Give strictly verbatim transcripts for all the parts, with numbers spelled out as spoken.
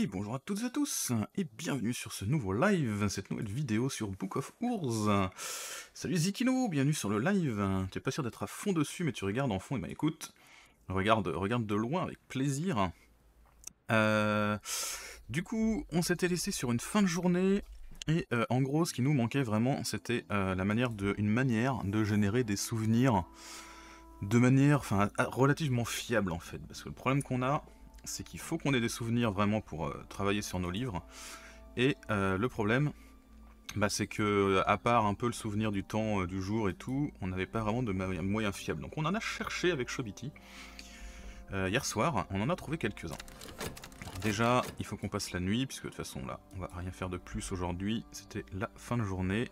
Et bonjour à toutes et à tous, et bienvenue sur ce nouveau live, cette nouvelle vidéo sur Book of Urs. Salut Zikino, bienvenue sur le live. Tu es pas sûr d'être à fond dessus, mais tu regardes en fond, et ben écoute, regarde, regarde de loin avec plaisir. Euh, du coup, on s'était laissé sur une fin de journée, et euh, en gros, ce qui nous manquait vraiment, c'était euh, la manière de, une manière de générer des souvenirs de manière, enfin, relativement fiable en fait, parce que le problème qu'on a, c'est qu'il faut qu'on ait des souvenirs vraiment pour euh, travailler sur nos livres. Et euh, le problème, bah, c'est que, à part un peu le souvenir du temps, euh, du jour et tout, on n'avait pas vraiment de moyens fiables. Donc on en a cherché avec Chobiti. Euh, hier soir, on en a trouvé quelques-uns. Déjà, il faut qu'on passe la nuit, puisque de toute façon là, on va rien faire de plus aujourd'hui. C'était la fin de journée.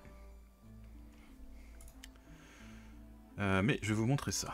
Euh, mais je vais vous montrer ça.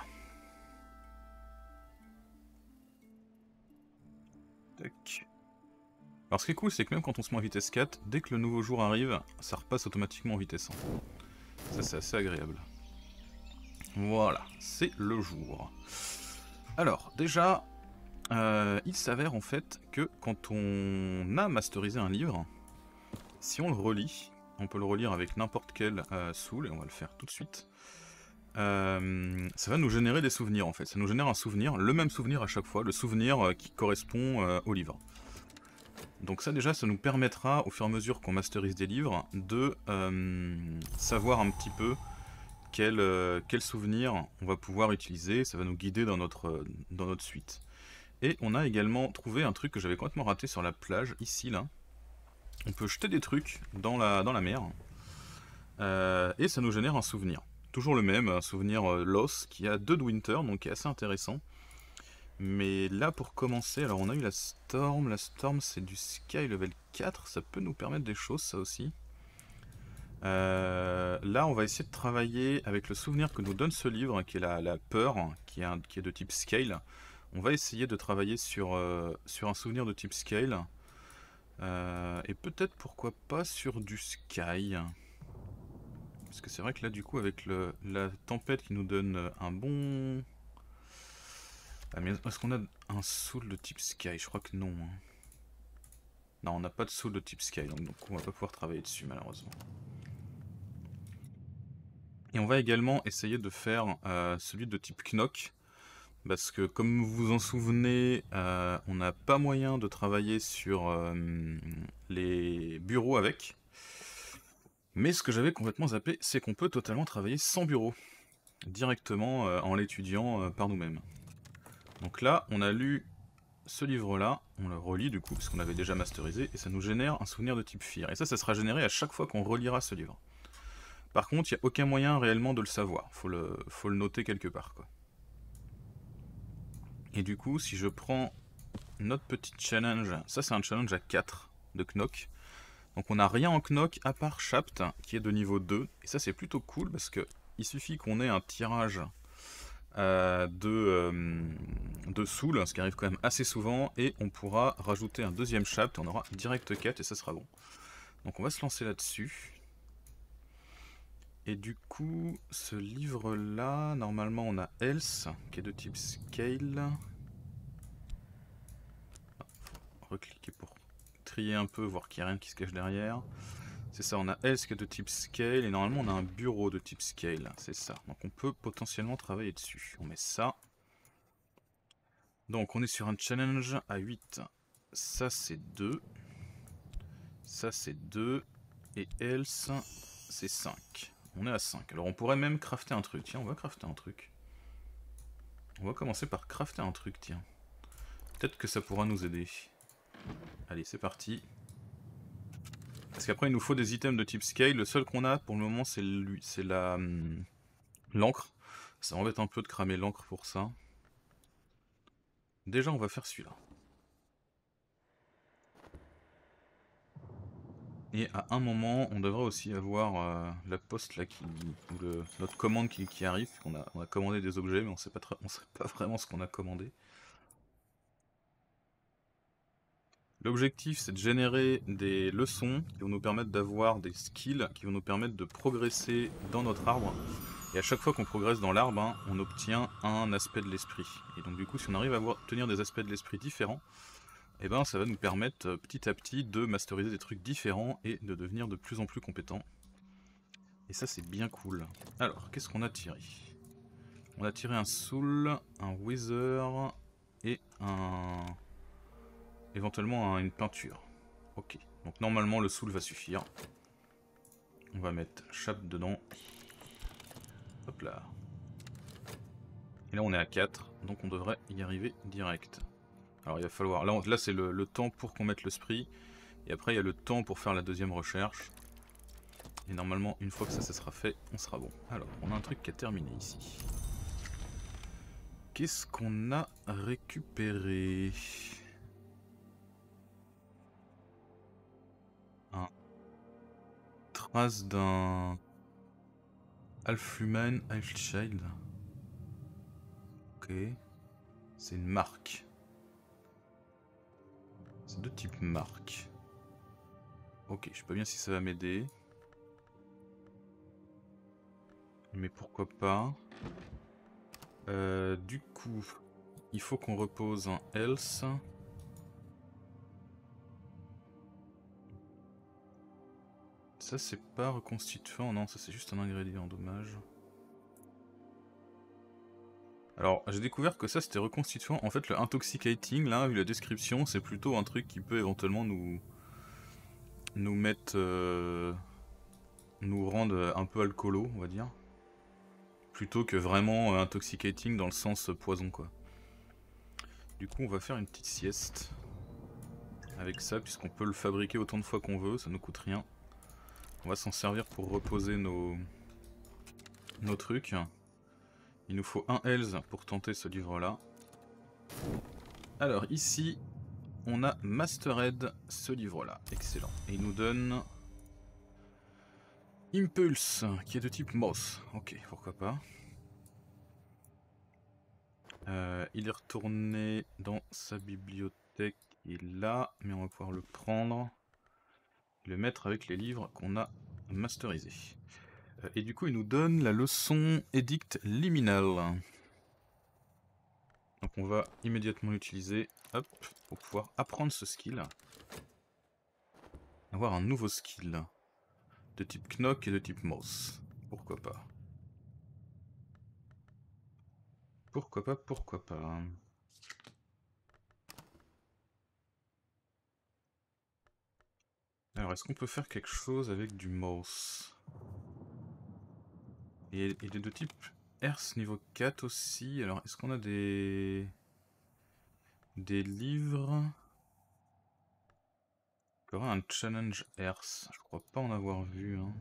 Tac. Alors ce qui est cool, c'est que même quand on se met en vitesse quatre, dès que le nouveau jour arrive, ça repasse automatiquement en vitesse un. Ça c'est assez agréable. Voilà, c'est le jour. Alors déjà, euh, il s'avère en fait que quand on a masterisé un livre, si on le relit, on peut le relire avec n'importe quel euh, soul, et on va le faire tout de suite, euh, ça va nous générer des souvenirs en fait. Ça nous génère un souvenir, le même souvenir à chaque fois, le souvenir euh, qui correspond euh, au livre. Donc ça déjà, ça nous permettra, au fur et à mesure qu'on masterise des livres, de euh, savoir un petit peu quel, euh, quel souvenir on va pouvoir utiliser, ça va nous guider dans notre, euh, dans notre suite. Et on a également trouvé un truc que j'avais complètement raté sur la plage, ici là. On peut jeter des trucs dans la, dans la mer, euh, et ça nous génère un souvenir. Toujours le même, un souvenir euh, Lost, qui a deux de Winter, donc qui est assez intéressant. Mais là, pour commencer, alors on a eu la Storm. La Storm, c'est du Sky level quatre. Ça peut nous permettre des choses, ça aussi. Euh, là, on va essayer de travailler avec le souvenir que nous donne ce livre, qui est la, la peur, qui est, un, qui est de type Scale. On va essayer de travailler sur, euh, sur un souvenir de type Scale. Euh, et peut-être, pourquoi pas, sur du Sky. Parce que c'est vrai que là, du coup, avec le, la tempête qui nous donne un bon... Ah, mais est-ce qu'on a un soul de type Sky? Je crois que non. Hein. Non, on n'a pas de soul de type Sky, donc, donc on va pas pouvoir travailler dessus malheureusement. Et on va également essayer de faire euh, celui de type Knock, parce que comme vous vous en souvenez, euh, on n'a pas moyen de travailler sur euh, les bureaux avec. Mais ce que j'avais complètement zappé, c'est qu'on peut totalement travailler sans bureau, directement euh, en l'étudiant euh, par nous-mêmes. Donc là, on a lu ce livre-là, on le relit du coup, parce qu'on avait déjà masterisé, et ça nous génère un souvenir de type Fear. Et ça, ça sera généré à chaque fois qu'on relira ce livre. Par contre, il n'y a aucun moyen réellement de le savoir, faut le, faut le noter quelque part, quoi. Et du coup, si je prends notre petit challenge, ça c'est un challenge à quatre de Knock. Donc on n'a rien en Knock à part Shapt, qui est de niveau deux, et ça c'est plutôt cool, parce que il suffit qu'on ait un tirage... Euh, de, euh, de Soul, ce qui arrive quand même assez souvent, et on pourra rajouter un deuxième Shapt, et on aura direct quatre, et ça sera bon. Donc on va se lancer là-dessus. Et du coup, ce livre-là, normalement on a Else, qui est de type Scale. Faut recliquer pour trier un peu, voir qu'il n'y a rien qui se cache derrière. C'est ça, on a Else qui est de type Scale, et normalement on a un bureau de type Scale, c'est ça. Donc on peut potentiellement travailler dessus. On met ça. Donc on est sur un challenge à huit. Ça c'est deux. Ça c'est deux. Et else c'est cinq. On est à cinq. Alors on pourrait même crafter un truc. Tiens, on va crafter un truc. On va commencer par crafter un truc, tiens. Peut-être que ça pourra nous aider. Allez, c'est parti. Parce qu'après il nous faut des items de type scale. Le seul qu'on a pour le moment c'est lui, c'est la hum, l'encre. Ça m'embête un peu de cramer l'encre pour ça. Déjà on va faire celui-là. Et à un moment, on devrait aussi avoir euh, la poste là qui, ou le, notre commande qui, qui arrive. On a, on a commandé des objets, mais on sait pas, on sait pas vraiment ce qu'on a commandé. L'objectif, c'est de générer des leçons qui vont nous permettre d'avoir des skills qui vont nous permettre de progresser dans notre arbre. Et à chaque fois qu'on progresse dans l'arbre, hein, on obtient un aspect de l'esprit. Et donc du coup, si on arrive à avoir, obtenir des aspects de l'esprit différents, et ben ça va nous permettre euh, petit à petit de masteriser des trucs différents et de devenir de plus en plus compétents. Et ça c'est bien cool. Alors, qu'est-ce qu'on a tiré? On a tiré un Soul, un Wither et un... éventuellement un, une peinture. Ok, donc normalement le Soul va suffire. On va mettre chape dedans. Hop là. Et là on est à quatre, donc on devrait y arriver direct. Alors il va falloir... Là, on... là c'est le, le temps pour qu'on mette le spree. Et après il y a le temps pour faire la deuxième recherche. Et normalement une fois que ça, ça sera fait, on sera bon. Alors on a un truc qui a terminé ici. Qu'est-ce qu'on a récupéré? Un trace d'un Half-Human, Half-Child. Ok. C'est une marque. C'est de type marque. Ok, je sais pas bien si ça va m'aider. Mais pourquoi pas. Euh, du coup, il faut qu'on repose un else. Ça c'est pas reconstituant, non, ça c'est juste un ingrédient, dommage. Alors, j'ai découvert que ça c'était reconstituant. En fait, le intoxicating, là, vu la description, c'est plutôt un truc qui peut éventuellement nous... nous mettre... Euh... nous rendre un peu alcoolo, on va dire. Plutôt que vraiment euh, intoxicating dans le sens euh, poison, quoi. Du coup, on va faire une petite sieste. Avec ça, puisqu'on peut le fabriquer autant de fois qu'on veut, ça nous coûte rien. On va s'en servir pour reposer nos... nos trucs. Il nous faut un health pour tenter ce livre-là. Alors ici, on a Mastered, ce livre-là. Excellent. Et il nous donne... Impulse, qui est de type Moss. Ok, pourquoi pas. Euh, il est retourné dans sa bibliothèque. Il est là, mais on va pouvoir le prendre. Le mettre avec les livres qu'on a masterisés. Euh, et du coup, il nous donne la leçon Édicte Liminal. Donc on va immédiatement l'utiliser, hop, pour pouvoir apprendre ce skill. Avoir un nouveau skill. De type Knock et de type Moss. Pourquoi pas. Pourquoi pas, pourquoi pas. Alors, est-ce qu'on peut faire quelque chose avec du Moss? Et il est de type Earth niveau quatre aussi. Alors, est-ce qu'on a des... des livres? Il y aura un challenge Earth. Je crois pas en avoir vu. Hein.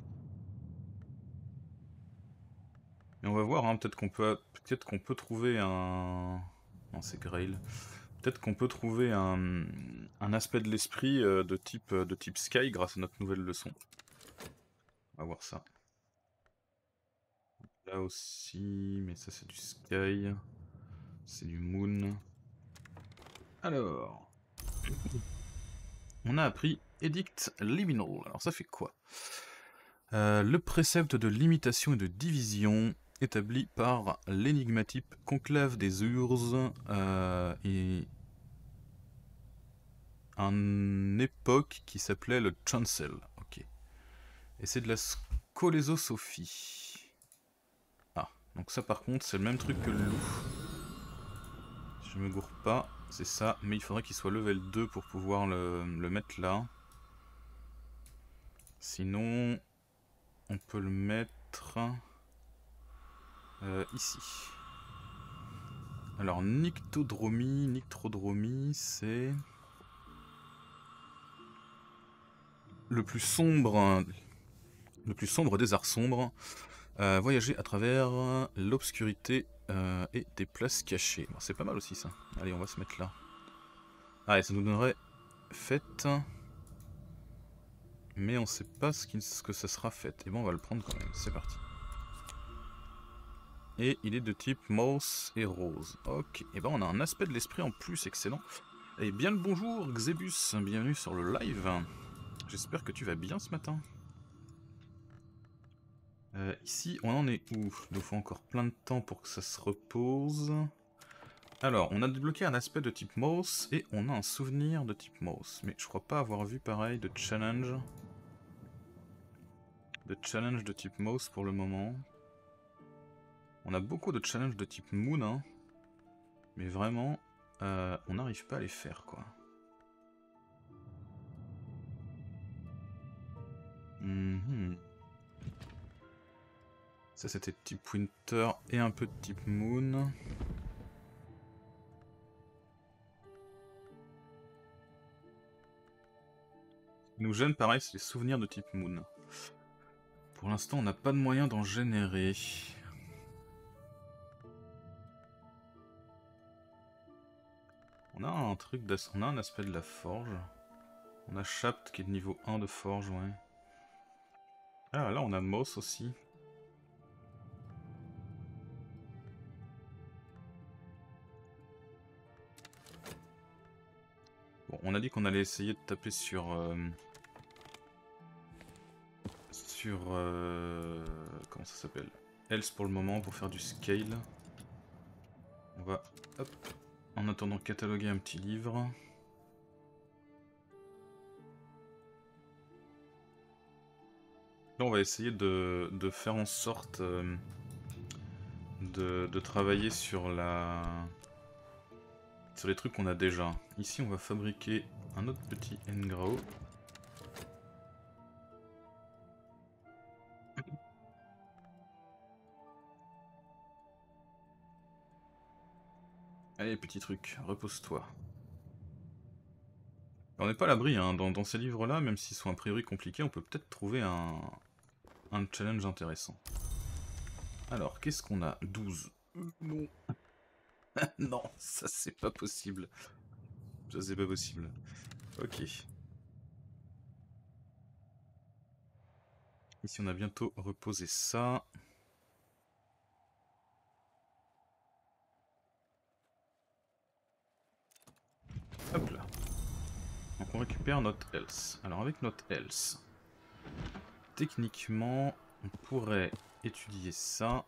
Mais on va voir, hein. Peut-être qu'on peut... peut-être qu'on peut trouver un... Non, c'est Grail. Peut-être qu'on peut trouver un, un aspect de l'esprit euh, de type, de type Sky grâce à notre nouvelle leçon. On va voir ça. Là aussi, mais ça c'est du Sky. C'est du Moon. Alors... On a appris Edict Liminal. Alors ça fait quoi? euh, Le précepte de limitation et de division établi par l'énigmatique conclave des Urs euh, et un époque qui s'appelait le Chancel. Ok. Et c'est de la scolésosophie. Ah, donc ça par contre c'est le même truc que le loup. Si je me gourre pas, c'est ça, mais il faudrait qu'il soit level deux pour pouvoir le, le mettre là. Sinon, on peut le mettre euh, ici. Alors, nyctodromie, nyctrodromie, c'est le plus sombre, le plus sombre des arts sombres. Euh, voyager à travers l'obscurité euh, et des places cachées. Bon, c'est pas mal aussi ça. Allez, on va se mettre là. Ah, et ça nous donnerait fête. Mais on sait pas ce, qui, ce que ça sera fait. Et bon, on va le prendre quand même. C'est parti. Et il est de type Moss et Rose. Ok. Et ben on a un aspect de l'esprit en plus, excellent. Et bien le bonjour Xebus, bienvenue sur le live. J'espère que tu vas bien ce matin. Euh, ici, on en est où? Il nous faut encore plein de temps pour que ça se repose. Alors, on a débloqué un aspect de type Mouse et on a un souvenir de type Mouse. Mais je crois pas avoir vu pareil de challenge. De challenge de type Mouse pour le moment. On a beaucoup de challenges de type Moon, hein. Mais vraiment, euh, on n'arrive pas à les faire, quoi. Mm-hmm. Ça c'était type Winter et un peu de type Moon. Ce qui nous gêne pareil, c'est les souvenirs de type Moon. Pour l'instant on n'a pas de moyen d'en générer. On a un truc, on a un aspect de la forge. On a Shapt qui est de niveau un de forge, ouais. Ah là on a Moss aussi. Bon, on a dit qu'on allait essayer de taper sur... Euh, sur... Euh, comment ça s'appelle? Else pour le moment, pour faire du scale. On va, hop, en attendant cataloguer un petit livre. Là on va essayer de, de faire en sorte euh, de, de travailler sur la... sur les trucs qu'on a déjà. Ici on va fabriquer un autre petit engrao. Allez petit truc, repose-toi. On n'est pas à l'abri, hein. dans, dans ces livres-là, même s'ils sont a priori compliqués, on peut peut-être trouver un, un challenge intéressant. Alors, qu'est-ce qu'on a? douze. Non. Non, ça c'est pas possible. Ça c'est pas possible. Ok. Ici on a bientôt reposé ça. Hop là. Donc on récupère notre else. Alors avec notre else, techniquement, on pourrait étudier ça.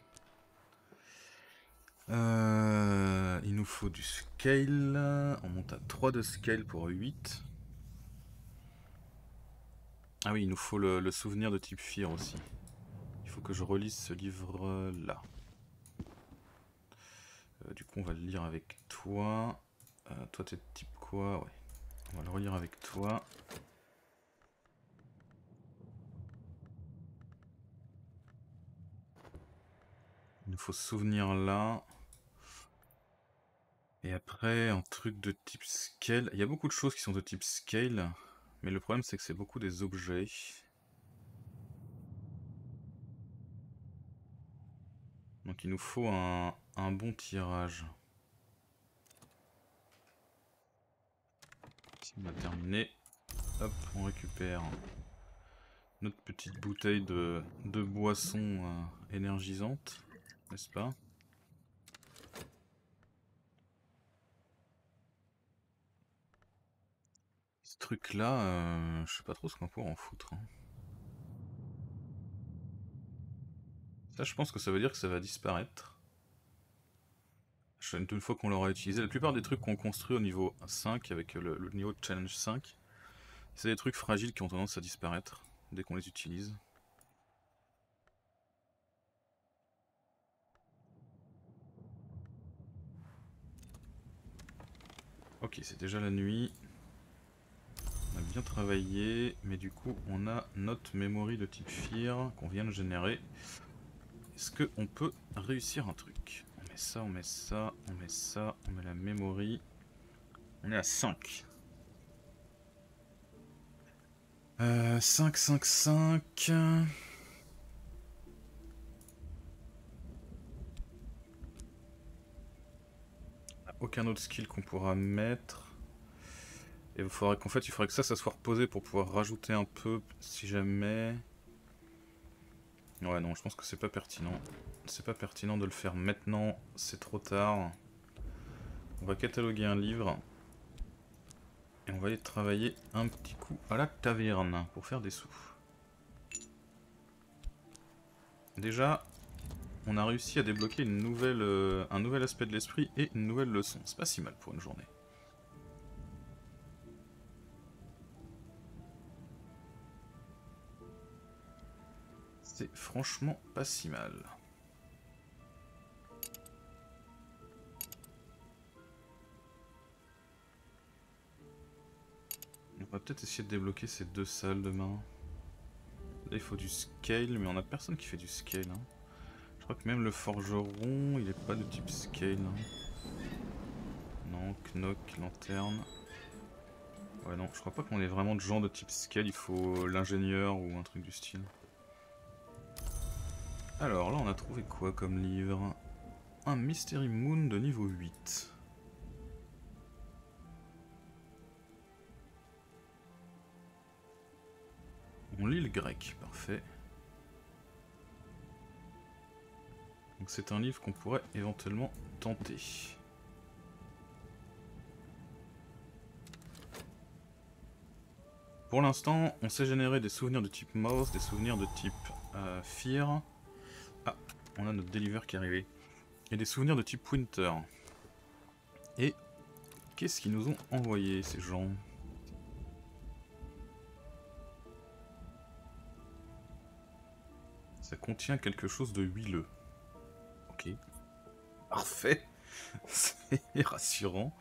Euh, il nous faut du scale. On monte à trois de scale pour huit. Ah oui, il nous faut le, le souvenir de type Fear aussi. Il faut que je relise ce livre-là. Euh, du coup, on va le lire avec toi. Euh, toi, t'es de type quoi? Ouais. On va le relire avec toi. Il nous faut ce souvenir là. Et après, un truc de type scale. Il y a beaucoup de choses qui sont de type scale. Mais le problème, c'est que c'est beaucoup des objets. Donc il nous faut un, un bon tirage. Ici, on a terminé. Hop, on récupère notre petite bouteille de, de boisson euh, énergisante. N'est-ce pas? Ce truc là, euh, je sais pas trop ce qu'on pourra en foutre. Hein. Ça, je pense que ça veut dire que ça va disparaître. Une fois qu'on l'aura utilisé, la plupart des trucs qu'on construit au niveau cinq, avec le, le niveau de challenge cinq, c'est des trucs fragiles qui ont tendance à disparaître dès qu'on les utilise. Ok, c'est déjà la nuit. On a bien travaillé, mais du coup on a notre memory de type Fear qu'on vient de générer. Est-ce qu'on peut réussir un truc? On met ça, on met ça, on met ça, on met la memory. On est à cinq. Euh, cinq, cinq, cinq. Aucun autre skill qu'on pourra mettre. Et il faudrait qu'en fait, il faudrait que ça, ça soit reposé pour pouvoir rajouter un peu si jamais. Ouais, non, je pense que c'est pas pertinent. C'est pas pertinent de le faire maintenant, c'est trop tard. On va cataloguer un livre. Et on va aller travailler un petit coup à la taverne pour faire des sous. Déjà, on a réussi à débloquer une nouvelle, euh, un nouvel aspect de l'esprit et une nouvelle leçon. C'est pas si mal pour une journée. C'est franchement pas si mal. On va peut-être essayer de débloquer ces deux salles demain. Là il faut du scale, mais on a personne qui fait du scale. Hein. Je crois que même le forgeron, il est pas de type scale. Hein. Non, knock, lanterne. Ouais non, je crois pas qu'on ait vraiment de gens de type scale, il faut l'ingénieur ou un truc du style. Alors là on a trouvé quoi comme livre? Un Mystery Moon de niveau huit. On lit le grec, parfait. Donc c'est un livre qu'on pourrait éventuellement tenter. Pour l'instant, on sait générer des souvenirs de type mouse, des souvenirs de type euh, fear. Ah, on a notre deliver qui est arrivé. Et des souvenirs de type winter. Et qu'est-ce qu'ils nous ont envoyé ces gens? Ça contient quelque chose de huileux. Ok. Parfait. C'est rassurant.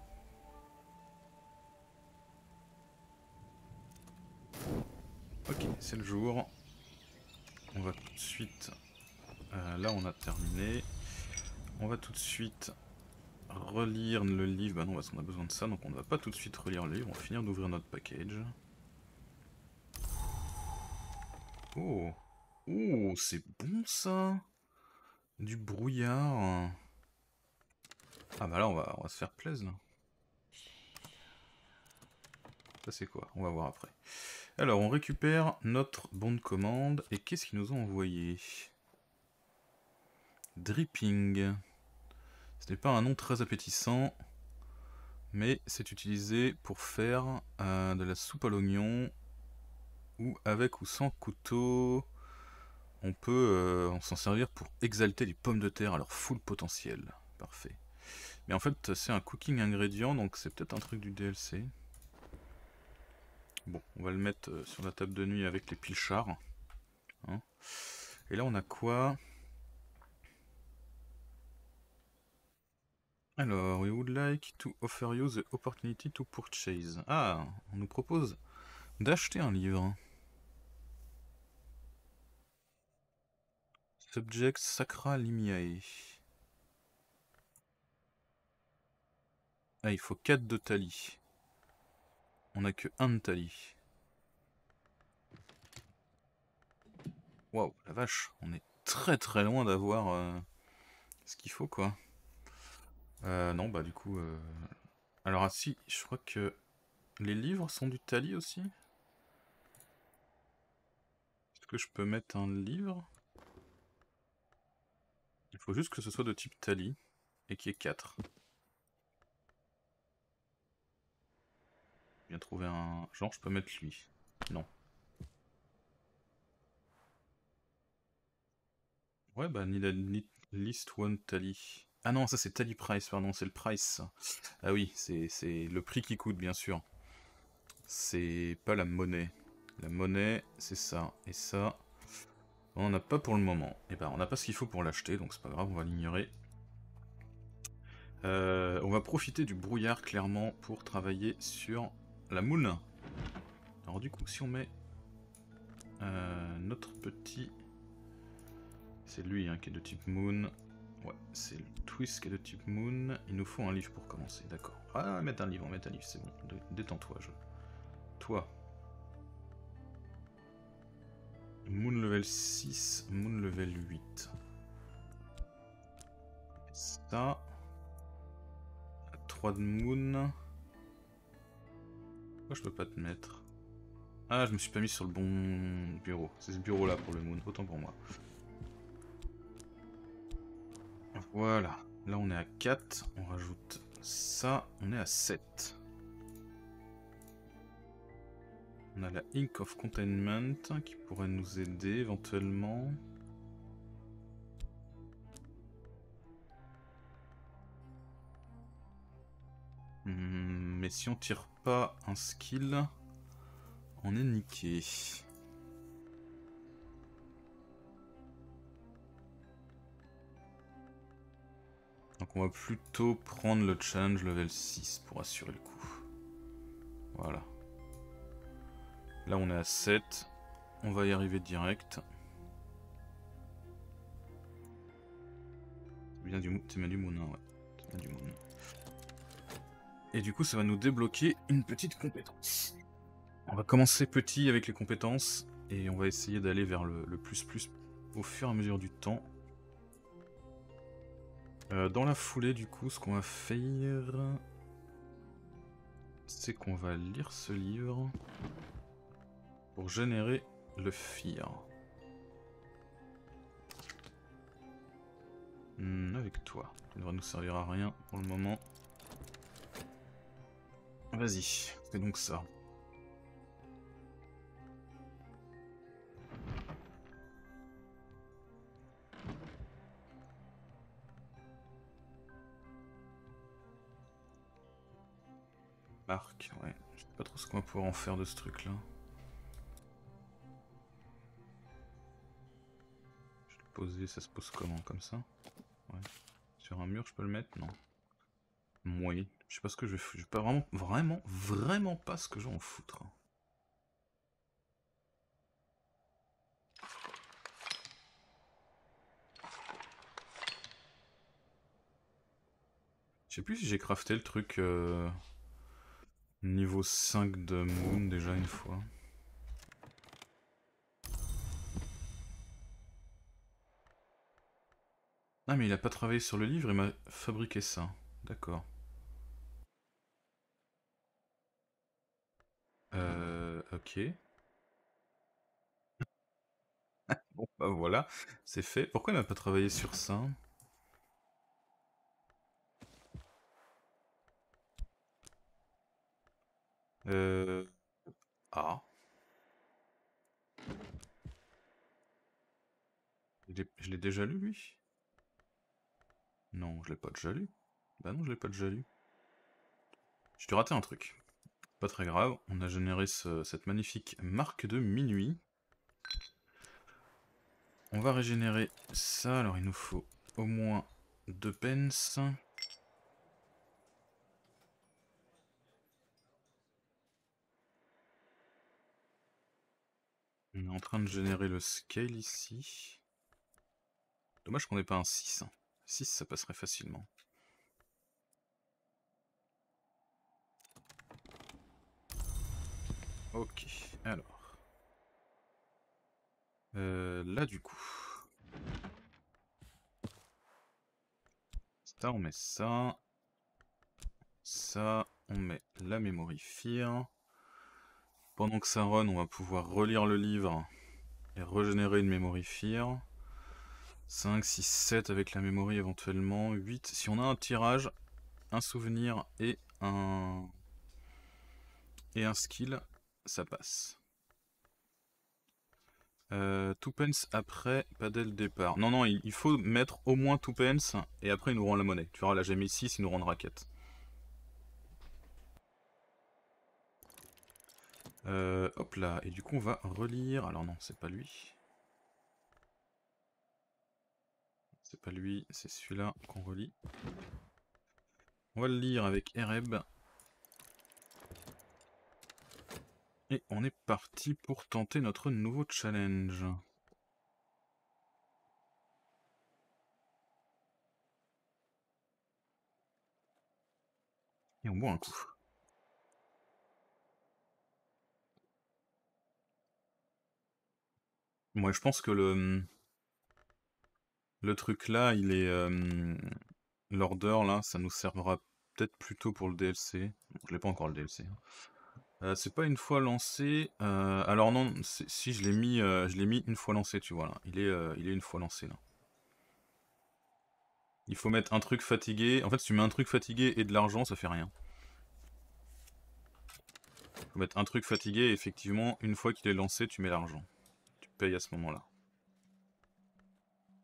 Ok, c'est le jour. On va tout de suite... Euh, là on a terminé. On va tout de suite relire le livre. Bah non, parce qu'on a besoin de ça, donc on ne va pas tout de suite relire le livre. On va finir d'ouvrir notre package. Oh, oh, c'est bon ça. Du brouillard. Ah bah là on va, on va se faire plaisir. Ça c'est quoi? On va voir après. Alors on récupère notre bon de commande. Et qu'est-ce qu'ils nous ont envoyé? Dripping. Ce n'est pas un nom très appétissant. Mais c'est utilisé pour faire euh, de la soupe à l'oignon. Ou avec ou sans couteau. On peut euh, s'en servir pour exalter les pommes de terre à leur full potentiel. Parfait. Mais en fait c'est un cooking ingrédient, donc c'est peut-être un truc du D L C. Bon, on va le mettre euh, sur la table de nuit avec les pilchards. Hein. Et là on a quoi? Alors, we would like to offer you the opportunity to purchase. Ah, on nous propose d'acheter un livre. Subject Sacra Limiae. Ah, il faut quatre de tali. On a que un de tali. Waouh, la vache, on est très très loin d'avoir euh, ce qu'il faut quoi. Euh, non, bah du coup... Euh... Alors ah si, je crois que les livres sont du tali aussi. Est-ce que je peux mettre un livre? Il faut juste que ce soit de type tali et qu'il y ait quatre. Bien trouver un... Genre je peux mettre lui. Non. Ouais bah ni la ni list one tally. Ah non ça c'est tally price pardon, c'est le price ça. Ah oui, c'est le prix qui coûte bien sûr. C'est pas la monnaie. La monnaie c'est ça. Et ça, on n'a pas pour le moment. Et ben on n'a pas ce qu'il faut pour l'acheter donc c'est pas grave, on va l'ignorer. Euh, on va profiter du brouillard clairement pour travailler sur la moule. Alors du coup si on met euh, notre petit... C'est lui hein, qui est de type moon. Ouais, c'est le twist qui est de type moon. Il nous faut un livre pour commencer, d'accord. Ah, mettre un livre, on met un livre, c'est bon. Détends-toi, je. Toi. Moon level six, moon level huit. Et ça. trois de moon. Pourquoi je peux pas te mettre? Ah, je me suis pas mis sur le bon bureau. C'est ce bureau là pour le moon, autant pour moi. Voilà, là on est à quatre, on rajoute ça, on est à sept. On a la Ink of Containment qui pourrait nous aider éventuellement. Hum, mais si on tire pas un skill, on est niqué. Donc on va plutôt prendre le challenge level six pour assurer le coup. Voilà. Là on est à sept. On va y arriver direct. C'est bien du, c'est bien du Moon, ouais. C'est bien du Moon. Et du coup ça va nous débloquer une petite compétence. On va commencer petit avec les compétences. Et on va essayer d'aller vers le, le plus plus au fur et à mesure du temps. Euh, dans la foulée du coup ce qu'on va faire... c'est qu'on va lire ce livre pour générer le fear. Hmm, avec toi, ça ne devrait nous servir à rien pour le moment. Vas-y, fais donc ça. Marc, ouais, je sais pas trop ce qu'on va pouvoir en faire de ce truc là. Je vais le poser, ça se pose comment, comme ça? Ouais. Sur un mur je peux le mettre? Non. Oui, je sais pas ce que je vais foutre, je sais pas vraiment, vraiment, vraiment pas ce que je vais en foutre. Je sais plus si j'ai crafté le truc euh, niveau cinq de Moon déjà une fois. Ah mais il a pas travaillé sur le livre, il m'a fabriqué ça. D'accord. Euh... Ok. Bon bah voilà, c'est fait. Pourquoi il m'a pas travaillé sur ça? Euh... Ah. Je l'ai déjà lu lui? Non, je l'ai pas déjà lu. Bah non, je l'ai pas déjà lu. Je t'ai raté un truc. Pas très grave, on a généré ce, cette magnifique marque de minuit. On va régénérer ça, alors il nous faut au moins deux pence. On est en train de générer le scale ici. Dommage qu'on n'ait pas un six. six ça passerait facilement. Ok, alors. Euh, là du coup. Ça on met ça. Ça on met la memory fear. Pendant que ça run on va pouvoir relire le livre et régénérer une memory fear. cinq, six, sept avec la memory éventuellement. huit. Si on a un tirage, un souvenir et un... et un skill, ça passe. Euh, two pence après, pas dès le départ. Non, non, il, il faut mettre au moins two pence et après il nous rend la monnaie. Tu verras, là j'ai mis six, il nous rend une raquette. Euh, hop là, et du coup on va relire. Alors non, c'est pas lui. C'est pas lui, c'est celui-là qu'on relit. On va le lire avec Ereb. Et on est parti pour tenter notre nouveau challenge. Et on boit un coup. Moi je pense que le... Le truc là, il est... Euh, l'order là, ça nous servira peut-être plutôt pour le D L C. Bon, je l'ai pas encore le D L C. Euh, c'est pas une fois lancé. Euh, alors non, si je l'ai mis, euh, je l'ai mis une fois lancé, tu vois là. Il est, euh, il est une fois lancé là. Il faut mettre un truc fatigué. En fait, si tu mets un truc fatigué et de l'argent, ça fait rien. Il faut mettre un truc fatigué et effectivement, une fois qu'il est lancé, tu mets l'argent. Tu payes à ce moment-là.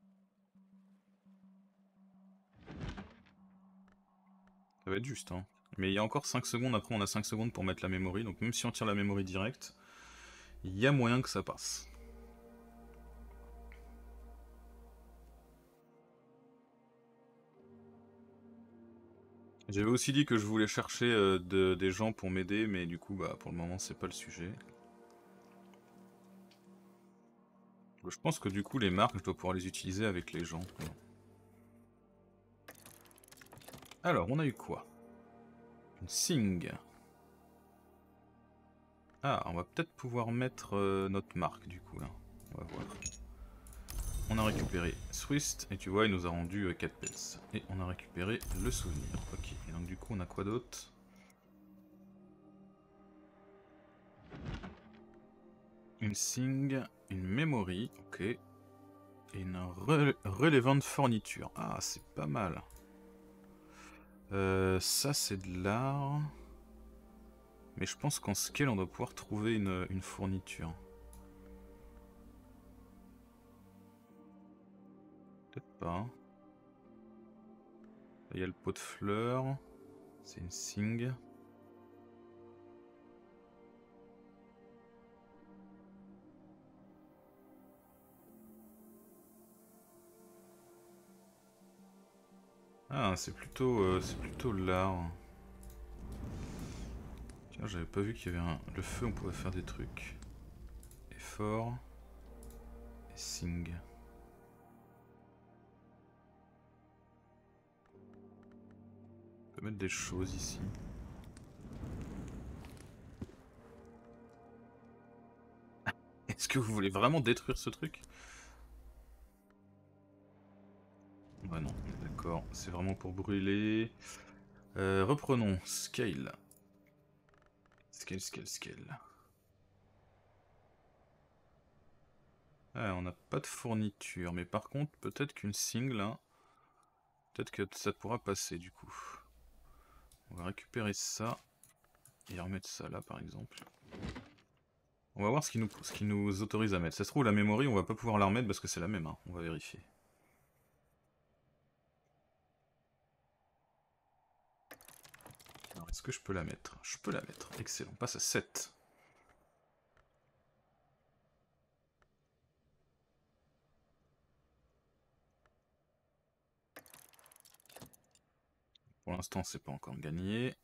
Ça va être juste, hein. Mais il y a encore cinq secondes, après on a cinq secondes pour mettre la memory, donc même si on tire la memory direct, il y a moyen que ça passe. J'avais aussi dit que je voulais chercher euh, de, des gens pour m'aider, mais du coup, bah, pour le moment, c'est pas le sujet. Je pense que du coup, les marques, je dois pouvoir les utiliser avec les gens. Alors, on a eu quoi? Une Sing. Ah, on va peut-être pouvoir mettre euh, notre marque, du coup, là. On va voir. On a récupéré Swist, et tu vois, il nous a rendu euh, quatre pets. Et on a récupéré le souvenir. Ok, et donc du coup, on a quoi d'autre? Une Sing, une Memory, ok. Et une re relevant fourniture. Ah, c'est pas mal. Euh, ça, c'est de l'art. Mais je pense qu'en scale, on doit pouvoir trouver une, une fourniture. Peut-être pas. Il y a le pot de fleurs. C'est une Sing. Ah, c'est plutôt, euh, c'est plutôt l'art. Tiens, j'avais pas vu qu'il y avait un... Le feu, on pouvait faire des trucs. Effort. Et Sing. On peut mettre des choses ici. Est-ce que vous voulez vraiment détruire ce truc? Bah non, d'accord, c'est vraiment pour brûler. Euh, reprenons, scale. Scale, scale, scale. Ah, on n'a pas de fourniture, mais par contre, peut-être qu'une single, hein, peut-être que ça pourra passer du coup. On va récupérer ça et remettre ça là par exemple. On va voir ce qui nous, ce qui nous autorise à mettre. Ça se trouve, la memory, on va pas pouvoir la remettre parce que c'est la même, hein. On va vérifier. Alors, est-ce que je peux la mettre? Je peux la mettre. Excellent. On passe à sept. Pour l'instant, c'est pas encore gagné.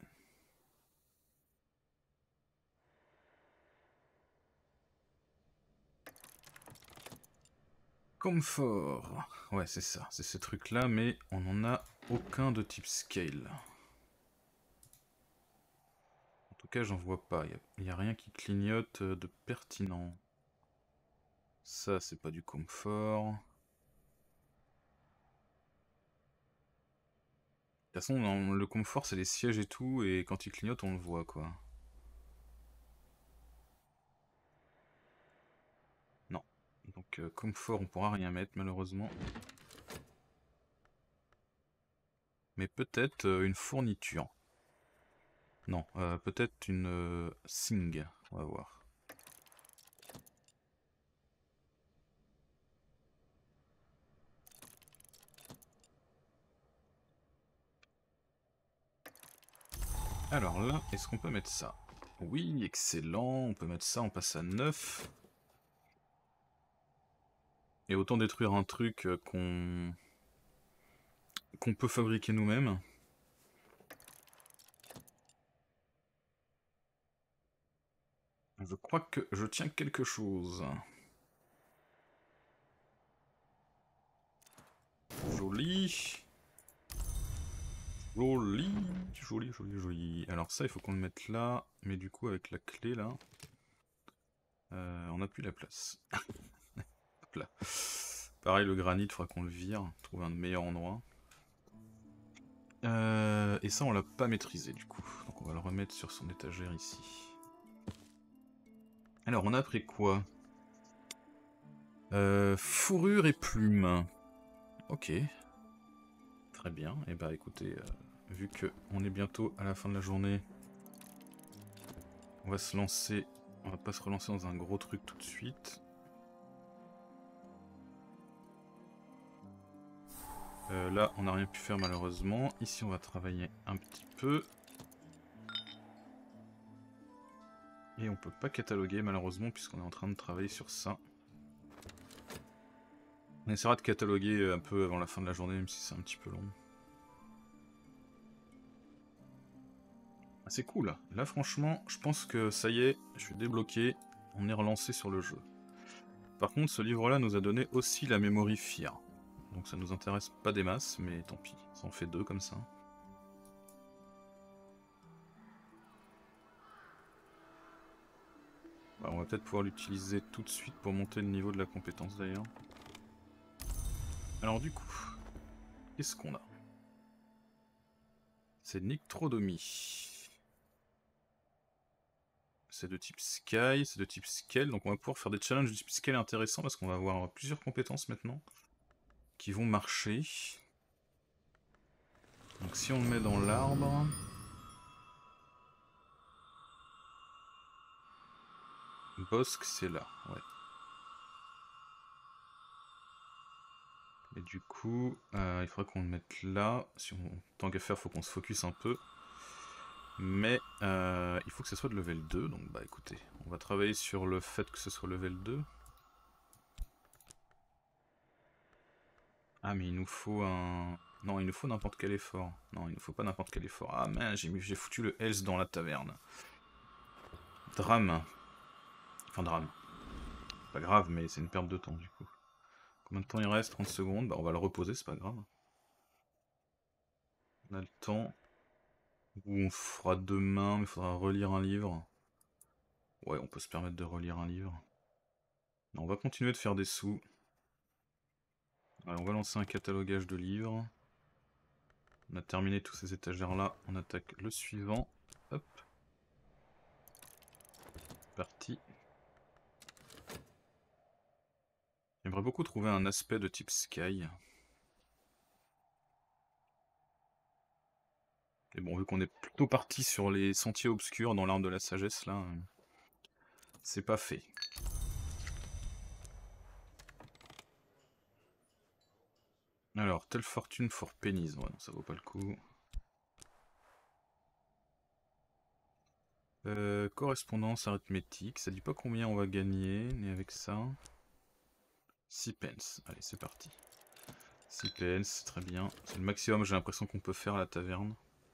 Comfort. Ouais, c'est ça. C'est ce truc-là, mais on n'en a aucun de type scale. En tout cas, j'en vois pas. Il n'y a, a rien qui clignote de pertinent. Ça, c'est pas du confort. De toute façon, dans le confort, c'est les sièges et tout, et quand il clignote, on le voit, quoi. Non. Donc, euh, confort, on pourra rien mettre, malheureusement. Mais peut-être euh, une fourniture. Non, euh, peut-être une euh, Sing. On va voir. Alors là, est-ce qu'on peut mettre ça? Oui, excellent, on peut mettre ça, on passe à neuf. Et autant détruire un truc euh, qu'on qu'on peut fabriquer nous-mêmes. Je crois que je tiens quelque chose. Joli. Joli. Joli, joli, joli. Alors ça, il faut qu'on le mette là. Mais du coup, avec la clé là, euh, on n'a plus la place. Hop là. Pareil, le granit, il faudra qu'on le vire. Trouver un meilleur endroit. Euh, et ça, on l'a pas maîtrisé du coup. Donc on va le remettre sur son étagère ici. Alors, on a pris quoi? euh, Fourrure et plumes. Ok. Très bien. Et bah écoutez, euh, vu que on est bientôt à la fin de la journée, on va se lancer. On va pas se relancer dans un gros truc tout de suite. Euh, là, on n'a rien pu faire malheureusement. Ici, on va travailler un petit peu. Et on peut pas cataloguer malheureusement puisqu'on est en train de travailler sur ça. On essaiera de cataloguer un peu avant la fin de la journée même si c'est un petit peu long. Ah, c'est cool. Là franchement je pense que ça y est, je suis débloqué, on est relancé sur le jeu. Par contre ce livre là nous a donné aussi la Memory Fear. Donc ça nous intéresse pas des masses mais tant pis, ça en fait deux comme ça. Bah, on va peut-être pouvoir l'utiliser tout de suite pour monter le niveau de la compétence d'ailleurs. Alors du coup, qu'est-ce qu'on a? C'est Nyctrodomie. C'est de type Sky, c'est de type Scale, donc on va pouvoir faire des challenges de type Scale intéressants parce qu'on va avoir plusieurs compétences maintenant qui vont marcher. Donc si on le met dans l'arbre... Bosque, c'est là, ouais. Et du coup, euh, il faudrait qu'on le mette là. Si on... Tant qu'à faire, il faut qu'on se focus un peu. Mais euh, il faut que ce soit de level deux, donc bah écoutez, on va travailler sur le fait que ce soit level deux. Ah mais il nous faut un... Non, il nous faut n'importe quel effort. Non, il nous faut pas n'importe quel effort. Ah mince, j'ai foutu le health dans la taverne. Drame. Enfin drame. Pas grave, mais c'est une perte de temps du coup. Combien de temps il reste? trente secondes. Bah on va le reposer, c'est pas grave. On a le temps. Ou on fera demain, mais il faudra relire un livre. Ouais, on peut se permettre de relire un livre. Non, on va continuer de faire des sous. Allez, on va lancer un catalogage de livres. On a terminé tous ces étagères là, on attaque le suivant. Hop. Parti. J'aimerais beaucoup trouver un aspect de type Sky. Et bon, vu qu'on est plutôt parti sur les sentiers obscurs dans l'arbre de la sagesse là, c'est pas fait. Alors, telle fortune for pennies, ouais, non, ça vaut pas le coup. Euh, correspondance arithmétique, ça dit pas combien on va gagner, mais avec ça... six pence, allez c'est parti. six pence, très bien. C'est le maximum j'ai l'impression qu'on peut faire à la taverne.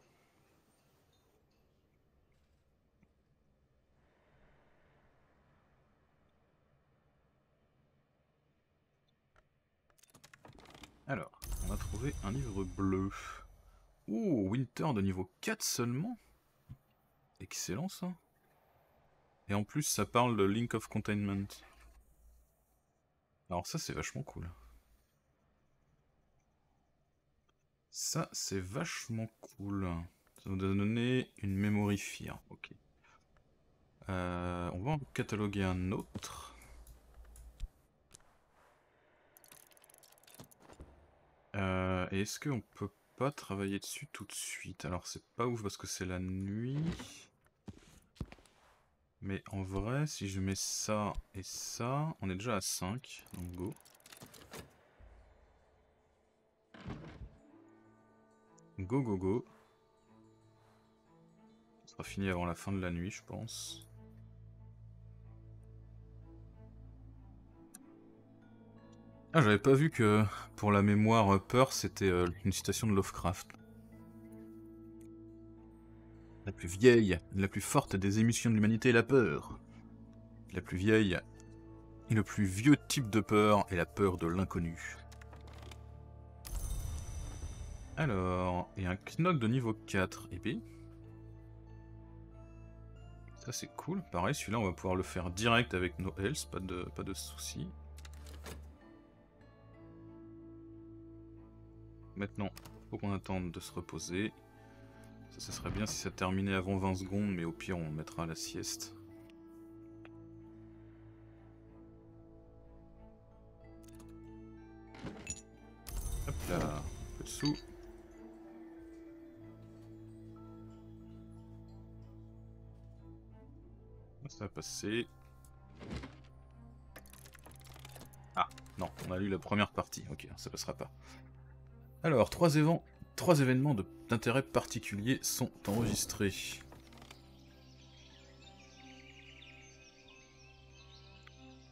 Alors, on a trouvé un livre bleu. Oh, Winter de niveau quatre seulement? Excellent ça. Et en plus ça parle de Link of Containment. Alors ça c'est vachement cool. Ça c'est vachement cool. Ça nous a donné une Memory Fear. Ok. Euh, on va en cataloguer un autre. Euh, et est-ce qu'on peut pas travailler dessus tout de suite? Alors c'est pas ouf parce que c'est la nuit. Mais en vrai, si je mets ça et ça, on est déjà à cinq, donc go. Go go go. Ça sera fini avant la fin de la nuit, je pense. Ah, j'avais pas vu que pour la mémoire peur, c'était euh, une citation de Lovecraft. La plus vieille, la plus forte des émotions de l'humanité est la peur. La plus vieille et le plus vieux type de peur est la peur de l'inconnu. Alors, et un knock de niveau quatre, épée. Ça c'est cool, pareil, celui-là on va pouvoir le faire direct avec nos health, pas de, pas de soucis. Maintenant, faut qu'on attende de se reposer. Ça, ça serait bien si ça terminait avant vingt secondes, mais au pire on mettra la sieste. Hop là, un peu de sous. Ça va passer. Ah, non, on a lu la première partie. Ok, ça passera pas. Alors, trois, évents, trois événements d'intérêt particulier sont enregistrés.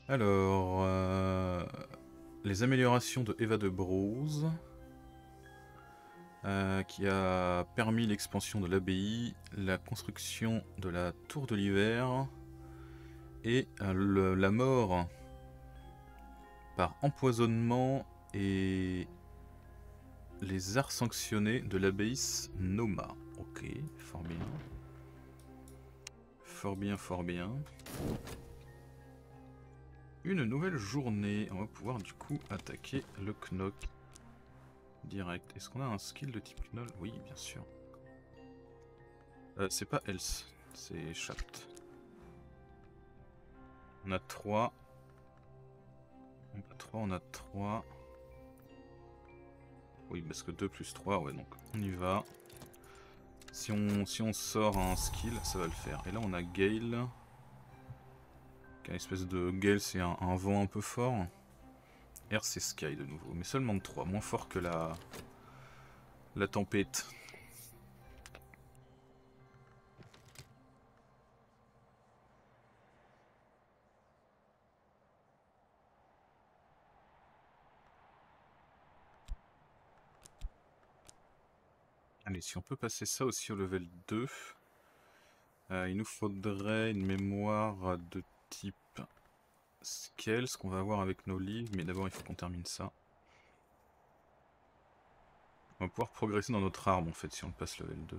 Alors, euh, les améliorations de Eva de Brose, euh, qui a permis l'expansion de l'abbaye, la construction de la tour de l'hiver, et euh, le, la mort par empoisonnement et les arts sanctionnés de l'abbaye Noma. Ok, fort bien. Fort bien, fort bien. Une nouvelle journée. On va pouvoir du coup attaquer le Knock direct. Est-ce qu'on a un skill de type Knoll? Oui, bien sûr. Euh, c'est pas Else, c'est Shaft. On a trois. On a trois, on a trois. Oui, parce que deux plus trois, ouais, donc on y va. Si on, si on sort un skill, ça va le faire. Et là, on a Gale. Une espèce de Gale, c'est un, un vent un peu fort. R, c'est Sky de nouveau, mais seulement de trois, moins fort que la, la tempête. Allez, si on peut passer ça aussi au level deux, euh, il nous faudrait une mémoire de type Scale, ce qu'on va avoir avec nos livres, mais d'abord il faut qu'on termine ça. On va pouvoir progresser dans notre arme en fait si on le passe level deux.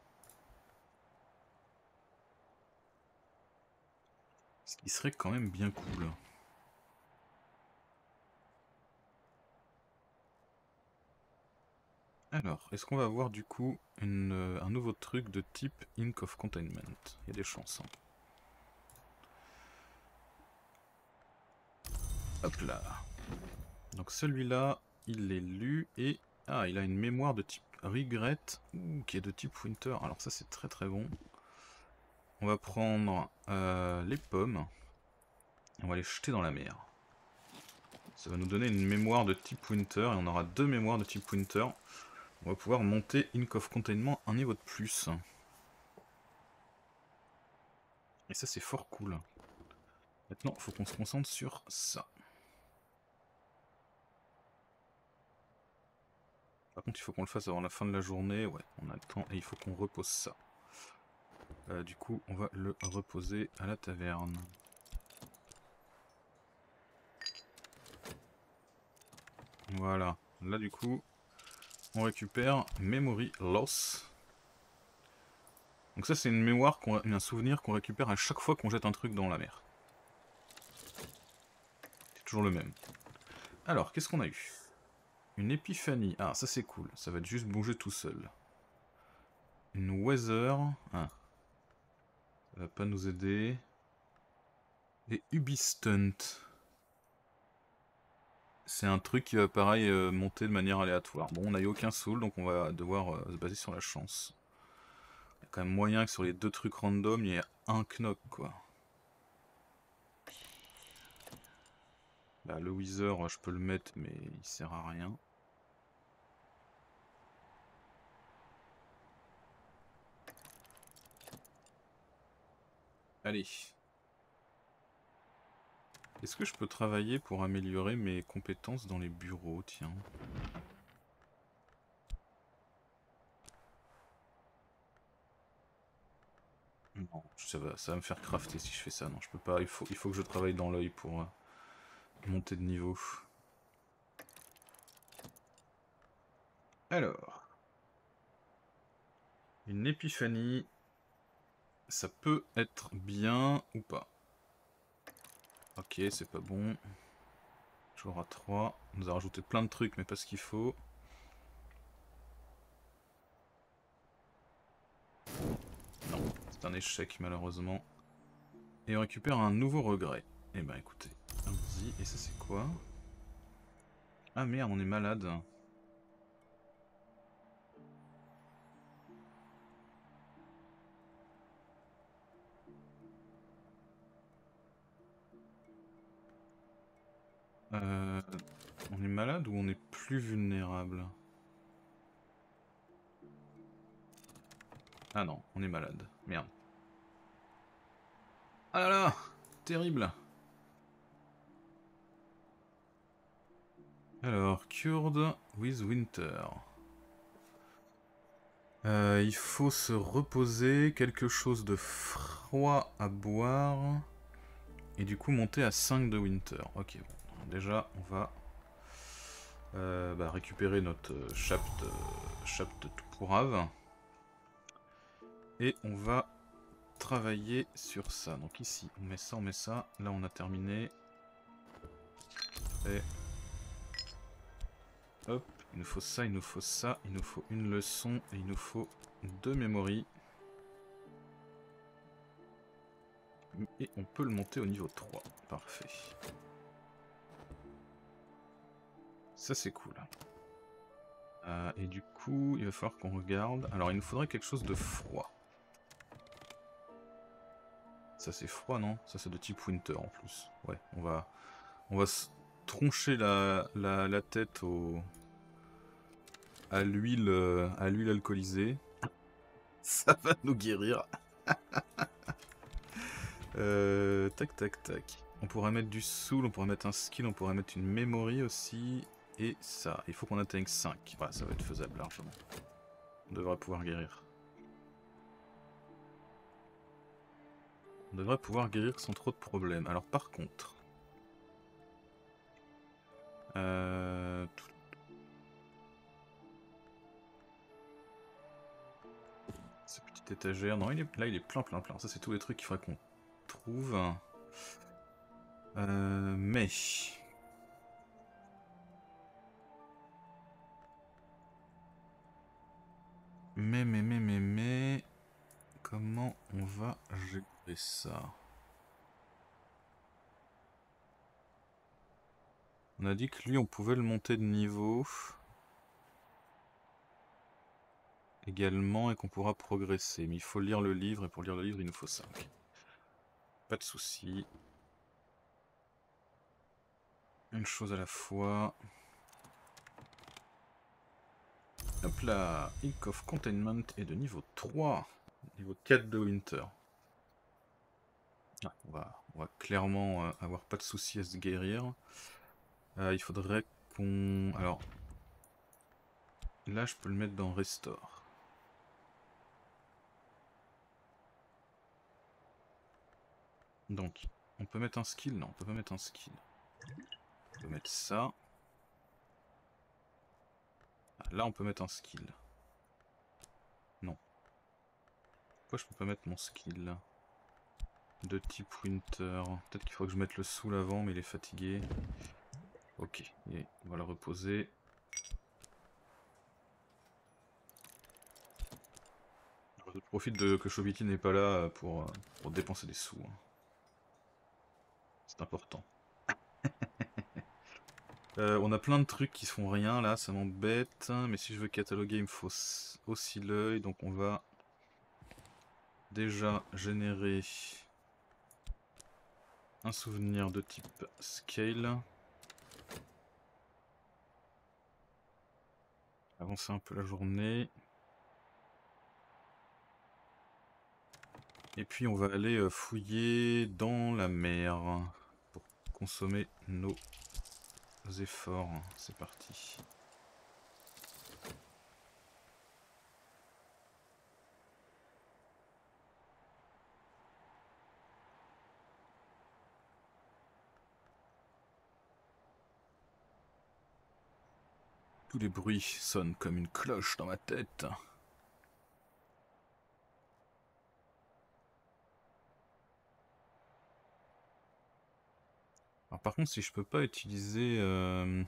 Ce qui serait quand même bien cool. Alors, est-ce qu'on va avoir du coup une, euh, un nouveau truc de type Ink of Containment? Il y a des chances. Hein. Hop là. Donc celui-là, il est lu et... Ah, il a une mémoire de type Regret, ouh, qui est de type Winter. Alors ça c'est très très bon. On va prendre euh, les pommes. Et on va les jeter dans la mer. Ça va nous donner une mémoire de type Winter. Et on aura deux mémoires de type Winter. On va pouvoir monter Ink of Containment un niveau de plus. Et ça c'est fort cool. Maintenant, il faut qu'on se concentre sur ça. Par contre, il faut qu'on le fasse avant la fin de la journée. Ouais, on a le temps et il faut qu'on repose ça. Euh, du coup, on va le reposer à la taverne. Voilà. Là, du coup, on récupère Memory Loss. Donc ça, c'est une mémoire, qu'on, un souvenir qu'on récupère à chaque fois qu'on jette un truc dans la mer. C'est toujours le même. Alors, qu'est-ce qu'on a eu? Une épiphanie. Ah, ça c'est cool. Ça va être juste bouger tout seul. Une Weather. Ah. Ça va pas nous aider. Et Ubistunt. C'est un truc qui va pareil euh, monter de manière aléatoire. Bon, on n'a eu aucun soul, donc on va devoir euh, se baser sur la chance. Il y a quand même moyen que sur les deux trucs random, il y ait un knock, quoi. Bah, le Wither, je peux le mettre, mais il sert à rien. Allez. Est-ce que je peux travailler pour améliorer mes compétences dans les bureaux, tiens? Non, ça va, ça va me faire crafter si je fais ça. Non, je peux pas. Il faut, il faut que je travaille dans l'œil pour euh, monter de niveau. Alors. Une épiphanie. Ça peut être bien ou pas. Ok, c'est pas bon. Toujours à trois. On nous a rajouté plein de trucs, mais pas ce qu'il faut. Non, c'est un échec malheureusement. Et on récupère un nouveau regret. Eh ben écoutez, allons-y. Et ça c'est quoi? Ah merde, on est malade. Euh, on est malade ou on est plus vulnérable? Ah non, on est malade. Merde. Ah là là! Terrible! Alors, cured with winter. Euh, il faut se reposer, quelque chose de froid à boire, et du coup monter à cinq de winter. Ok, bon, déjà on va euh, bah, récupérer notre chapt, euh, chapt tout pourrave, et on va travailler sur ça. Donc ici on met ça, on met ça, là on a terminé, et hop, il nous faut ça, il nous faut ça, il nous faut une leçon, et il nous faut deux memories. Et on peut le monter au niveau trois. Parfait. Ça c'est cool. Euh, et du coup, il va falloir qu'on regarde. Alors il nous faudrait quelque chose de froid. Ça c'est froid, non? Ça c'est de type winter en plus. Ouais, on va, on va se troncher la, la, la tête au, à l'huile à l'huile alcoolisée. Ça va nous guérir. euh, tac tac tac. On pourrait mettre du soul, on pourrait mettre un skill, on pourrait mettre une memory aussi. Et ça, il faut qu'on atteigne cinq. Voilà, ça va être faisable largement. On devrait pouvoir guérir. On devrait pouvoir guérir sans trop de problèmes. Alors par contre... Euh... Cette petite étagère... Non, il est... là il est plein plein plein. Ça c'est tous les trucs qu'il faudrait qu'on trouve. Euh... Mais... Mais, mais, mais, mais, mais... Comment on va gérer ça? On a dit que lui on pouvait le monter de niveau... également et qu'on pourra progresser. Mais il faut lire le livre et pour lire le livre il nous faut cinq. Pas de soucis. Une chose à la fois. Hop là, Ink of Containment est de niveau trois. Niveau quatre de Winter. Ah, on, va, on va clairement euh, avoir pas de soucis à se guérir. Euh, il faudrait qu'on... Alors... Là je peux le mettre dans Restore. Donc, on peut mettre un skill? Non, on peut pas mettre un skill. On peut mettre ça. Ah, là on peut mettre un skill. Non. Pourquoi je peux pas mettre mon skill de type Winter? Peut-être qu'il faudrait que je mette le soul avant, mais il est fatigué. Ok, et on va le reposer. Je profite de que Chobiti n'est pas là pour, pour dépenser des sous. C'est important. euh, on a plein de trucs qui se font rien là, ça m'embête. Mais si je veux cataloguer, il me faut aussi l'œil. Donc on va déjà générer un souvenir de type scale. Avancer un peu la journée. Et puis on va aller fouiller dans la mer pour consommer nos efforts. C'est parti. Tous les bruits sonnent comme une cloche dans ma tête. Alors par contre, si je peux pas utiliser... Euh...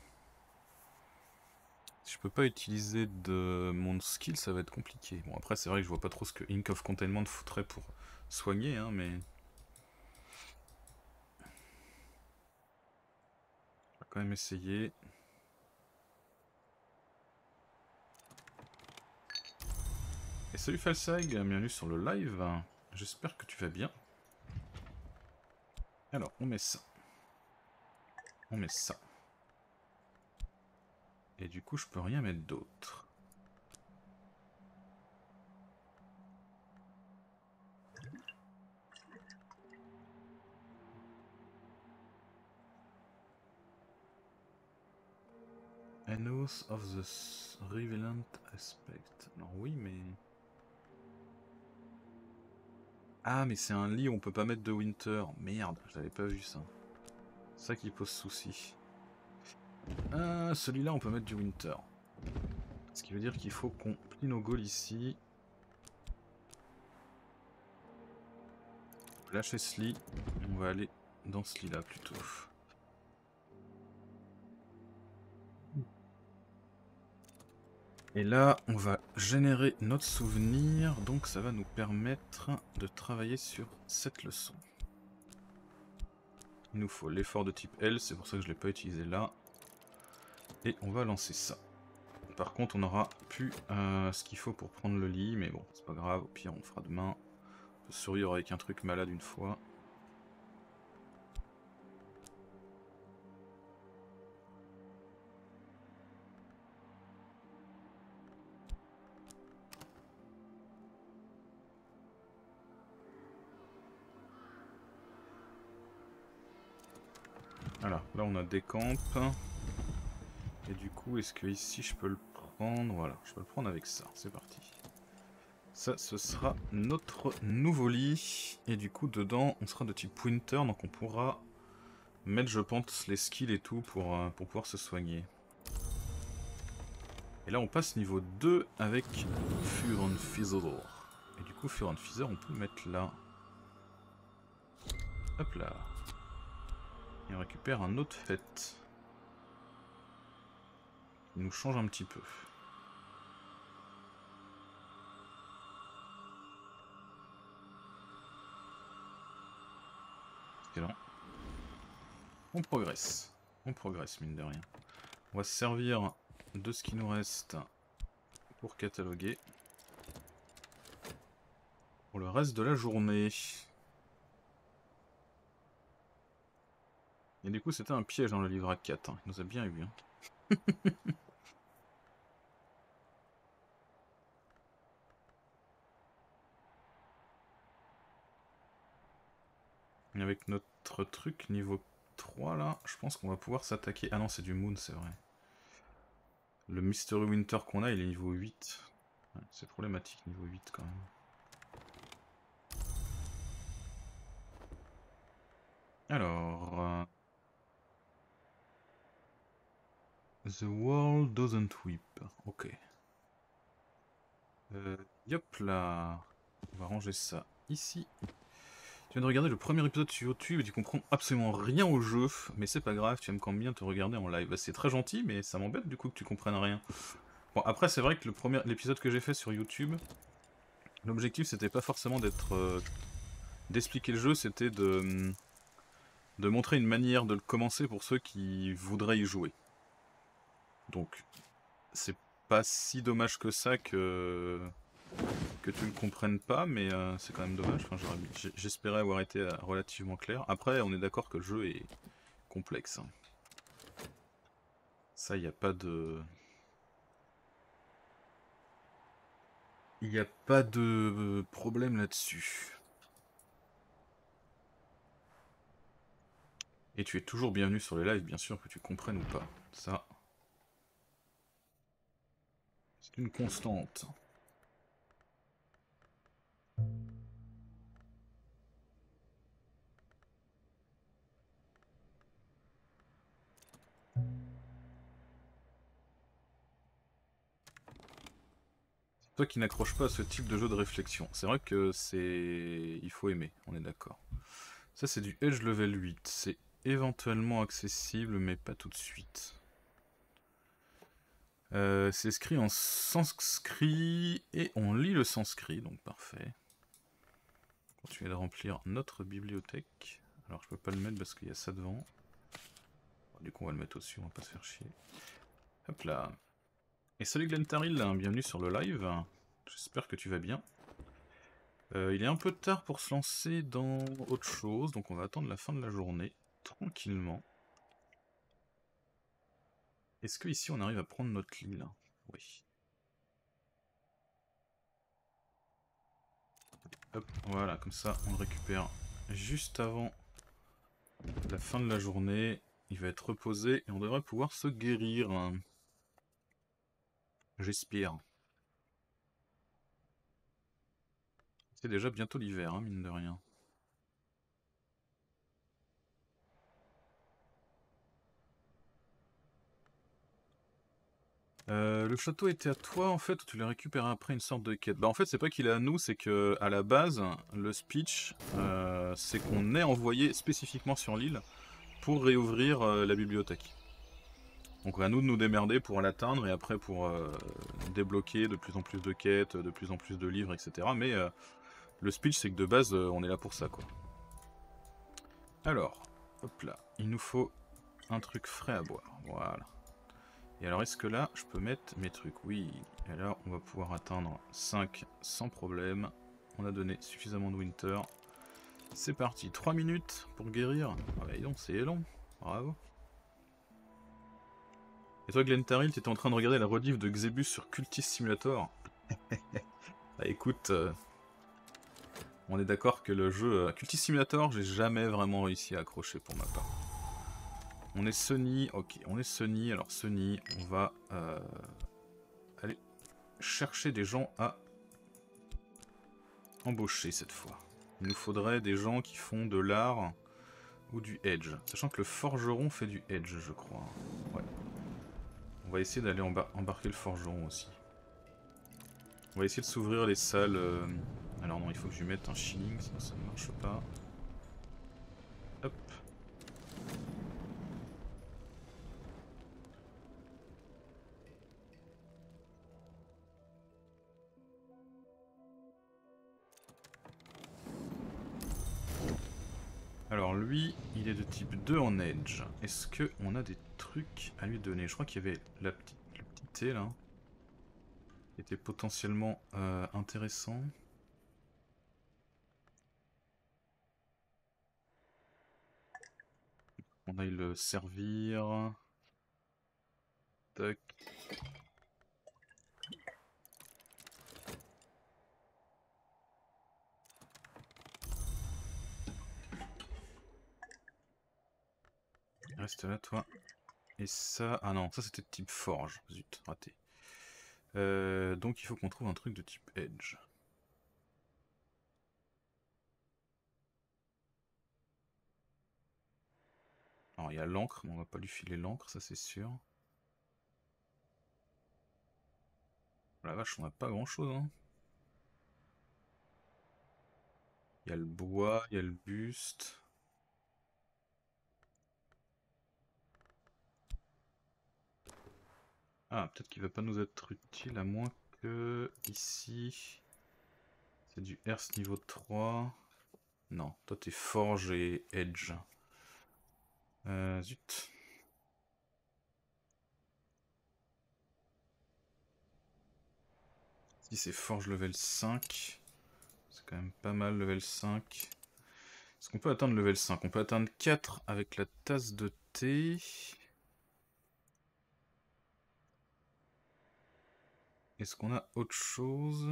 Si je peux pas utiliser de mon skill, ça va être compliqué. Bon après c'est vrai que je vois pas trop ce que Ink of Containment foutrait pour soigner, hein, mais... On va quand même essayer. Et salut Falsag, bienvenue sur le live. J'espère que tu vas bien. Alors, on met ça. On met ça. Et du coup, je peux rien mettre d'autre. Menace of the Revelant Aspect. Alors oui, mais... Ah, mais c'est un lit où on peut pas mettre de Winter. Merde, j'avais pas vu ça. C'est ça qui pose souci. Ah, celui-là, on peut mettre du Winter. Ce qui veut dire qu'il faut qu'on plie nos goals ici. Lâcher ce lit. On va aller dans ce lit-là plutôt. Et là, on va générer notre souvenir, donc ça va nous permettre de travailler sur cette leçon. Il nous faut l'effort de type L, c'est pour ça que je ne l'ai pas utilisé là. Et on va lancer ça. Par contre, on n'aura plus euh, ce qu'il faut pour prendre le lit, mais bon, c'est pas grave, au pire on le fera demain. On peut survivre avec un truc malade une fois. Voilà, là on a des camps. Et du coup, est-ce que ici je peux le prendre? Voilà, je peux le prendre avec ça, c'est parti. Ça, ce sera notre nouveau lit. Et du coup, dedans, on sera de type Winter, donc on pourra mettre, je pense, les skills et tout pour, euh, pour pouvoir se soigner. Et là, on passe niveau deux avec Furon Fizzle. Et du coup, Furon Fizzle, on peut le mettre là. Hop là. Et on récupère un autre fait. Il nous change un petit peu. Excellent. On progresse. On progresse, mine de rien. On va se servir de ce qui nous reste pour cataloguer. Pour le reste de la journée. Et du coup, c'était un piège dans le livre A quatre. Hein. Il nous a bien eu. Hein. Et avec notre truc niveau trois là, je pense qu'on va pouvoir s'attaquer. Ah non, c'est du Moon, c'est vrai. Le Mystery Winter qu'on a, il est niveau huit. Ouais, c'est problématique niveau huit quand même. Alors... Euh... The world doesn't weep. Ok. Euh, yop là. On va ranger ça ici. Tu viens de regarder le premier épisode sur YouTube et tu comprends absolument rien au jeu, mais c'est pas grave, tu aimes quand même bien te regarder en live. C'est très gentil, mais ça m'embête du coup que tu comprennes rien. Bon, après, c'est vrai que le premier l'épisode que j'ai fait sur YouTube, l'objectif c'était pas forcément d'être. Euh, d'expliquer le jeu, c'était de. de montrer une manière de le commencer pour ceux qui voudraient y jouer. Donc, c'est pas si dommage que ça que. que tu ne comprennes pas, mais euh, c'est quand même dommage. Enfin, j'espérais avoir été euh, relativement clair. Après, on est d'accord que le jeu est complexe. Ça, il n'y a pas de... Il n'y a pas de problème là-dessus. Et tu es toujours bienvenu sur les lives, bien sûr, que tu comprennes ou pas. Ça, c'est une constante. Toi qui n'accroches pas à ce type de jeu de réflexion, c'est vrai que c'est... il faut aimer, on est d'accord. Ça c'est du Edge Level huit, c'est éventuellement accessible mais pas tout de suite. Euh, c'est écrit en sanskrit et on lit le sanskrit, donc parfait. On continue de remplir notre bibliothèque. Alors je peux pas le mettre parce qu'il y a ça devant. Bon, du coup on va le mettre au-dessus, on va pas se faire chier. Hop là. Et salut Glentaril, bienvenue sur le live. J'espère que tu vas bien. Euh, il est un peu tard pour se lancer dans autre chose, donc on va attendre la fin de la journée, tranquillement. Est-ce que ici on arrive à prendre notre lit là? Oui. Hop, voilà, comme ça on le récupère juste avant la fin de la journée. Il va être reposé et on devrait pouvoir se guérir. J'espère. C'est déjà bientôt l'hiver, hein, mine de rien. Euh, le château était à toi en fait, ou tu l'as récupéré après une sorte de quête? Bah en fait c'est pas qu'il est à nous, c'est que à la base, le speech, euh, c'est qu'on est envoyé spécifiquement sur l'île pour réouvrir euh, la bibliothèque. Donc à nous de nous démerder pour l'atteindre et après pour euh, débloquer de plus en plus de quêtes, de plus en plus de livres, et cetera. Mais euh, le speech c'est que de base euh, on est là pour ça quoi. Alors, hop là, il nous faut un truc frais à boire, voilà. Et alors est-ce que là je peux mettre mes trucs? Oui, et là on va pouvoir atteindre cinq sans problème. On a donné suffisamment de winter. C'est parti, trois minutes pour guérir. Ah bah dis donc, c'est long, bravo. Et toi Glentaril, t'étais en train de regarder la rediff de Xebus sur Cultist Simulator. Bah écoute, euh, on est d'accord que le jeu euh, Cultist Simulator, j'ai jamais vraiment réussi à accrocher pour ma part. On est Sony, ok, on est Sony, alors Sony, on va euh, aller chercher des gens à embaucher cette fois. Il nous faudrait des gens qui font de l'art ou du edge. Sachant que le forgeron fait du edge, je crois. Ouais. On va essayer d'aller embar embarquer le forgeron aussi. On va essayer de s'ouvrir les salles. Euh... Alors non, il faut que je lui mette un shilling, sinon ça ne marche pas. Hop. Alors lui, il est de type deux en edge. Est-ce qu'on a des trucs à lui donner? Je crois qu'il y avait la petite, le petit T là, qui était potentiellement euh, intéressant. On aille le servir. Tac. Reste là toi. Et ça... Ah non, ça c'était de type forge. Zut, raté. Euh, donc il faut qu'on trouve un truc de type edge. Alors il y a l'encre, mais on va pas lui filer l'encre, ça c'est sûr. La vache, on a pas grand chose, hein. Il y a le bois, il y a le buste. Ah, peut-être qu'il va pas nous être utile, à moins que... Ici... C'est du Earth niveau trois. Non, toi t'es forge et edge. Euh, zut. Si c'est forge level cinq... C'est quand même pas mal level cinq. Est-ce qu'on peut atteindre level cinq? On peut atteindre quatre avec la tasse de thé. Est-ce qu'on a autre chose?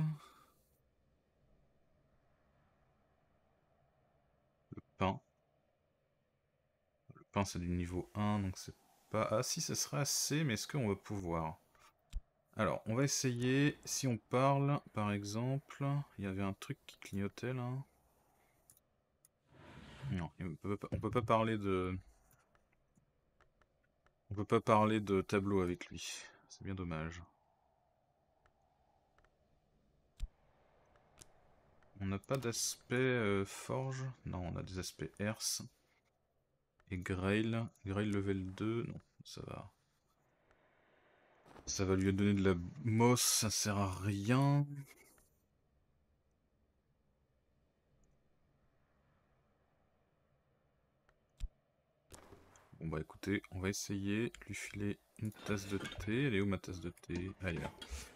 Le pain. Le pain c'est du niveau un, donc c'est pas... Ah si, ça serait assez, mais est-ce qu'on va pouvoir? Alors, on va essayer, si on parle, par exemple... Il y avait un truc qui clignotait là. Non, on peut pas, on peut pas parler de... On peut pas parler de tableau avec lui. C'est bien dommage. On n'a pas d'aspect euh, forge? Non, on a des aspects Earth. Et Grail. Grail level deux, non, ça va. Ça va lui donner de la moss, ça sert à rien. Bon bah écoutez, on va essayer de lui filer une tasse de thé. Elle est où ma tasse de thé? Elle est là.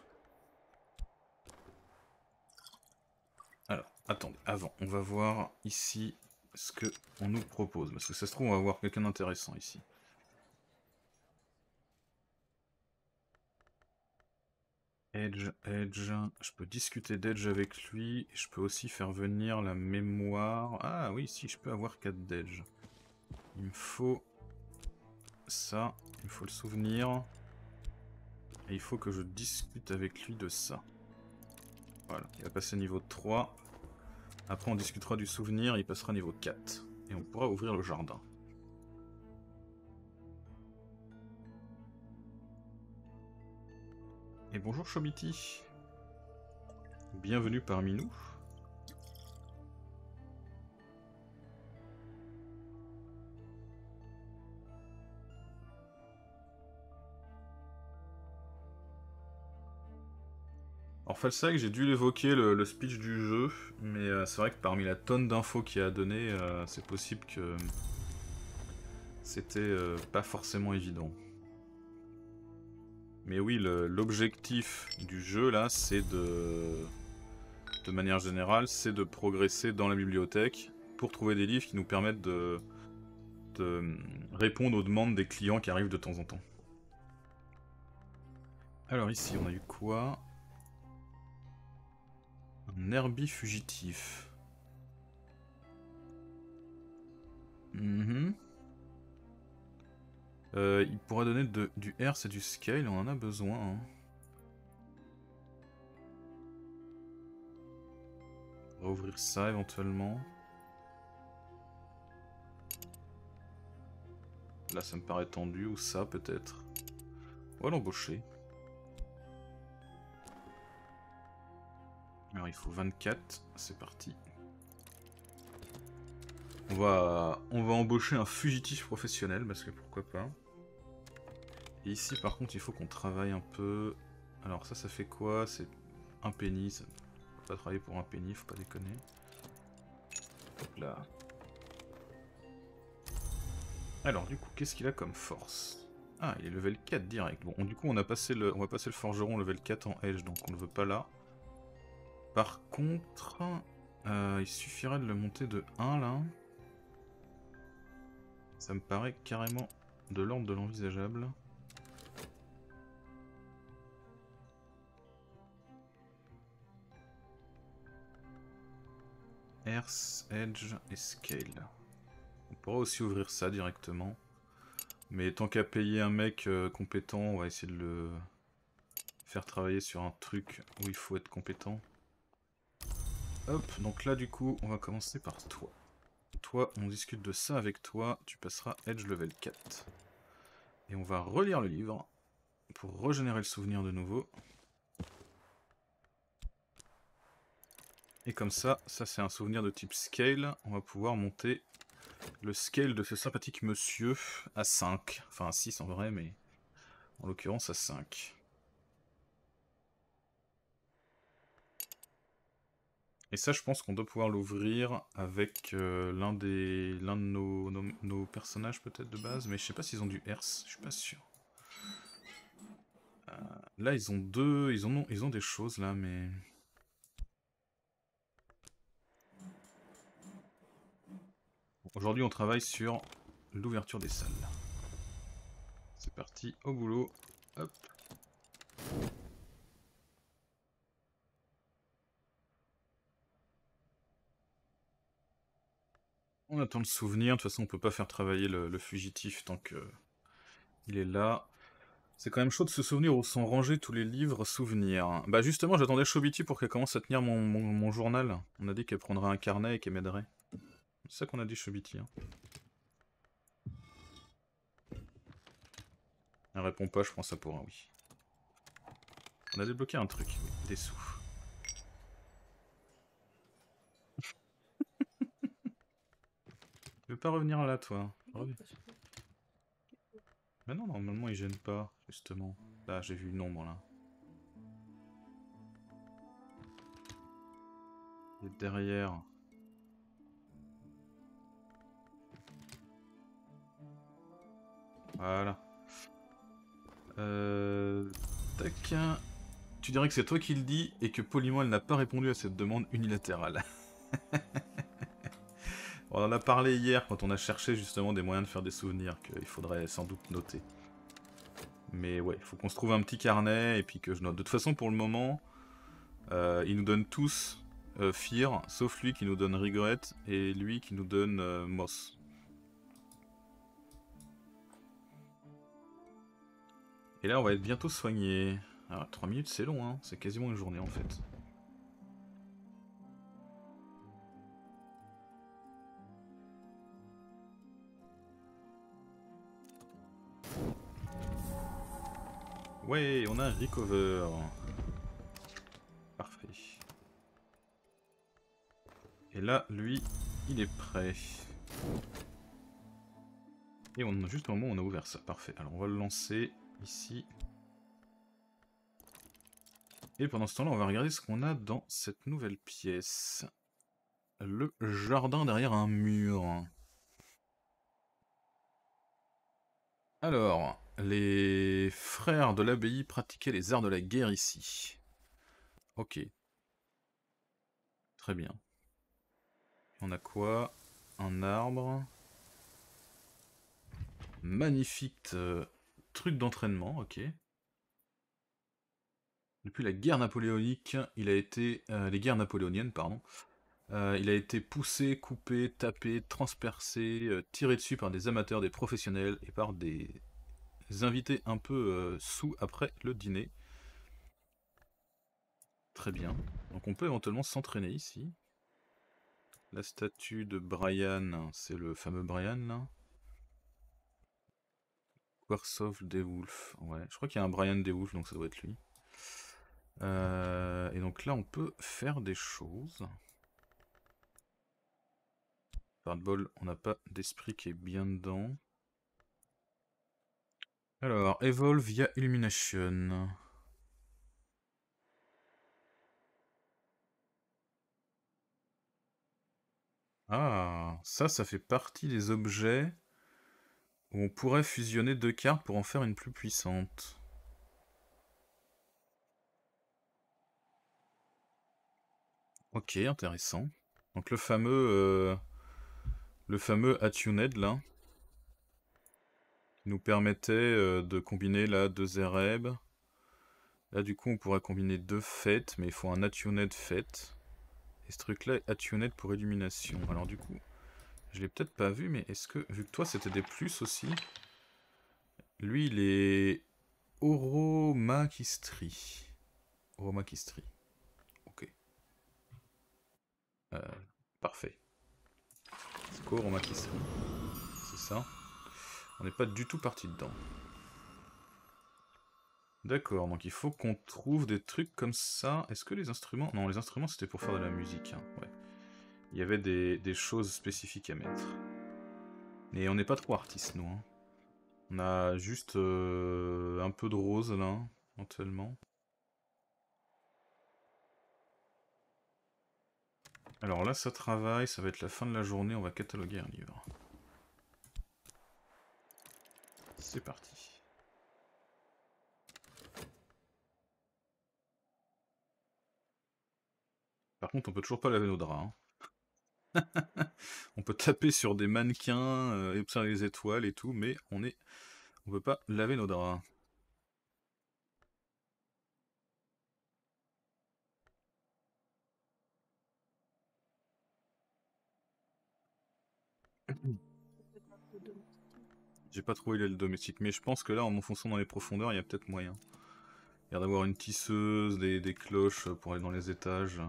Alors, attendez, avant, on va voir ici ce que on nous propose. Parce que ça se trouve, on va voir quelqu'un d'intéressant ici. Edge, Edge, je peux discuter d'Edge avec lui, et je peux aussi faire venir la mémoire. Ah oui, si, je peux avoir quatre d'Edge. Il me faut ça, il me faut le souvenir. Et il faut que je discute avec lui de ça. Voilà, il va passer niveau trois. Après on discutera du souvenir, il passera niveau quatre. Et on pourra ouvrir le jardin. Et bonjour Chobiti. Bienvenue parmi nous. Alors Falsac, j'ai dû l'évoquer le, le speech du jeu, mais euh, c'est vrai que parmi la tonne d'infos qu'il a donné, euh, c'est possible que c'était euh, pas forcément évident. Mais oui, l'objectif du jeu là, c'est de... de manière générale, c'est de progresser dans la bibliothèque pour trouver des livres qui nous permettent de, de répondre aux demandes des clients qui arrivent de temps en temps. Alors ici, on a eu quoi? Un herbi fugitif. Mm-hmm. euh, il pourra donner de, du herse et du scale, on en a besoin. Hein. On va ouvrir ça éventuellement. Là ça me paraît tendu, ou ça peut-être. On va l'embaucher. Alors il faut vingt-quatre, c'est parti. On va, on va embaucher un fugitif professionnel, parce que pourquoi pas. Et ici par contre il faut qu'on travaille un peu. Alors ça ça fait quoi? C'est un penny, ça... faut pas travailler pour un penny, faut pas déconner. Hop là. Alors du coup qu'est-ce qu'il a comme force? Ah il est level quatre direct. Bon du coup on a passé le, on va passer le forgeron level quatre en edge, donc on ne le veut pas là. Par contre, euh, il suffirait de le monter de un là. Ça me paraît carrément de l'ordre de l'envisageable. Earth, Edge et Scale. On pourra aussi ouvrir ça directement. Mais tant qu'à payer un mec euh, compétent, on va essayer de le faire travailler sur un truc où il faut être compétent. Hop, donc là du coup, on va commencer par toi. Toi, on discute de ça avec toi, tu passeras Edge level quatre. Et on va relire le livre pour régénérer le souvenir de nouveau. Et comme ça, ça c'est un souvenir de type scale, on va pouvoir monter le scale de ce sympathique monsieur à cinq. Enfin à six en vrai, mais en l'occurrence à cinq. Et ça je pense qu'on doit pouvoir l'ouvrir avec euh, l'un des l'un de nos, nos, nos personnages peut-être de base, mais je sais pas s'ils ont du herse, je suis pas sûr. Euh, là ils ont deux, ils, ont, ils ont des choses là, mais... Aujourd'hui on travaille sur l'ouverture des salles. C'est parti, au boulot. Hop. On attend le souvenir, de toute façon on peut pas faire travailler le, le fugitif tant que il est là. C'est quand même chaud de se souvenir où sont rangés tous les livres souvenirs. Bah justement j'attendais Chobiti pour qu'elle commence à tenir mon, mon, mon journal. On a dit qu'elle prendrait un carnet et qu'elle m'aiderait. C'est ça qu'on a dit Chobiti. Hein. Elle répond pas, je pense ça pour un oui. On a débloqué un truc, oui, des sous. Tu veux pas revenir là toi? Reviens. Mais non, normalement il gêne pas, justement. Là j'ai vu une ombre là. Et derrière... Voilà. Euh... Tac. Tu dirais que c'est toi qui le dis et que poliment elle n'a pas répondu à cette demande unilatérale. On en a parlé hier quand on a cherché justement des moyens de faire des souvenirs qu'il faudrait sans doute noter. Mais ouais, il faut qu'on se trouve un petit carnet et puis que je note. De toute façon pour le moment, euh, ils nous donnent tous euh, Fear, sauf lui qui nous donne Regret et lui qui nous donne euh, Moss. Et là, on va être bientôt soigné. Alors, trois minutes, c'est long, hein. C'est quasiment une journée, en fait. Ouais, on a un recover. Parfait. Et là, lui, il est prêt. Et on, juste au moment où on a ouvert ça. Parfait. Alors, on va le lancer ici. Et pendant ce temps-là, on va regarder ce qu'on a dans cette nouvelle pièce. Le jardin derrière un mur. Alors, les frères de l'abbaye pratiquaient les arts de la guerre ici. Ok. Très bien. On a quoi? Un arbre. Magnifique euh, truc d'entraînement, ok. Depuis la guerre napoléonique, il a été... Euh, les guerres napoléoniennes, pardon. Euh, il a été poussé, coupé, tapé, transpercé, euh, tiré dessus par des amateurs, des professionnels et par des invités un peu euh, sous après le dîner. Très bien. Donc on peut éventuellement s'entraîner ici. La statue de Brian, c'est le fameux Brian là. Warsaw Dewoolf, ouais, je crois qu'il y a un Brian Dewoolf, donc ça doit être lui. Euh, et donc là on peut faire des choses. Par de bol, on n'a pas d'esprit qui est bien dedans. Alors, Evolve via Illumination. Ah, ça, ça fait partie des objets où on pourrait fusionner deux cartes pour en faire une plus puissante. Ok, intéressant. Donc le fameux... Euh, le fameux Attuned, là, qui nous permettait euh, de combiner là deux Ereb. Là, du coup, on pourrait combiner deux Fêtes, mais il faut un Attuned Fête. Et ce truc-là est Attuned pour Illumination. Alors du coup, je l'ai peut-être pas vu, mais est-ce que, vu que toi c'était des plus aussi, lui il est Oromakistri. Oromakistri. Ok. Euh, parfait. C'est quoi Oromakistri? C'est ça. On n'est pas du tout parti dedans. D'accord, donc il faut qu'on trouve des trucs comme ça. Est-ce que les instruments... Non, les instruments c'était pour faire de la musique. Hein. Ouais. Il y avait des, des choses spécifiques à mettre. Et on n'est pas trop artistes, nous. Hein. On a juste euh, un peu de rose, là, éventuellement. Alors là, ça travaille, ça va être la fin de la journée, on va cataloguer un livre. C'est parti. Par contre, on peut toujours pas laver nos draps. Hein. On peut taper sur des mannequins, euh, observer les étoiles et tout, mais on est, on peut pas laver nos draps. J'ai pas trouvé l'aile domestique, mais je pense que là, en m'enfonçant dans les profondeurs, il y a peut-être moyen. Il y a d'avoir une tisseuse, des, des cloches pour aller dans les étages.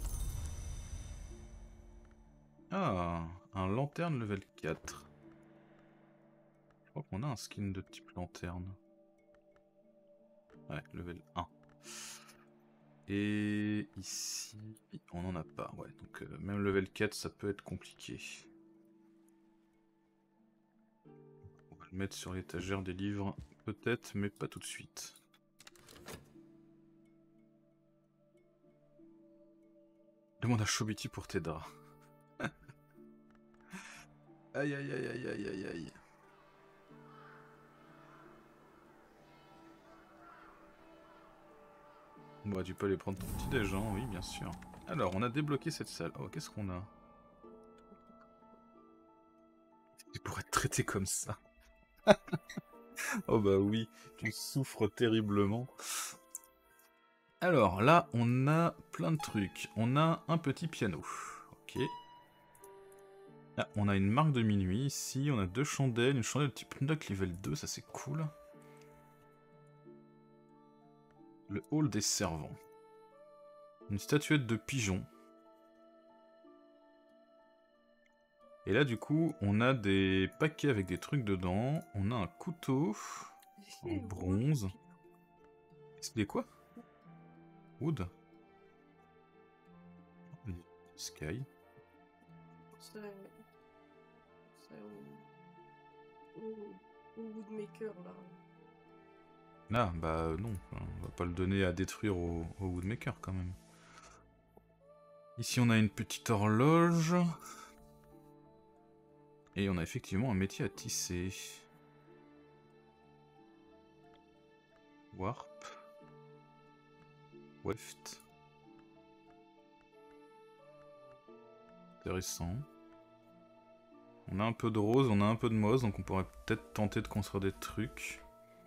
Ah, un lanterne level quatre. Je crois qu'on a un skin de type lanterne. Ouais, level un. Et ici, on n'en a pas. Ouais, donc euh, même level quatre, ça peut être compliqué. On va le mettre sur l'étagère des livres, peut-être, mais pas tout de suite. Demande à Chobiti pour tes draps. Aïe aïe aïe aïe aïe aïe aïe. Bah tu peux aller prendre ton petit déj, hein, oui bien sûr. Alors on a débloqué cette salle. Oh qu'est-ce qu'on a? Tu pourrais être traité comme ça. Oh bah oui, tu souffres terriblement. Alors là on a plein de trucs. On a un petit piano. Ok. Ah, on a une marque de minuit ici, on a deux chandelles, une chandelle de type Nock level deux, ça c'est cool. Le hall des servants. Une statuette de pigeon. Et là, du coup, on a des paquets avec des trucs dedans. On a un couteau en bronze. Il est quoi? Wood? Sky. C'est... C'est au... au... au Woodmaker, là. Ah, bah non, on va pas le donner à détruire au, au Woodmaker, quand même. Ici, on a une petite horloge. Et on a effectivement un métier à tisser. Warp. Weft. Intéressant. On a un peu de rose, on a un peu de moss, donc on pourrait peut-être tenter de construire des trucs.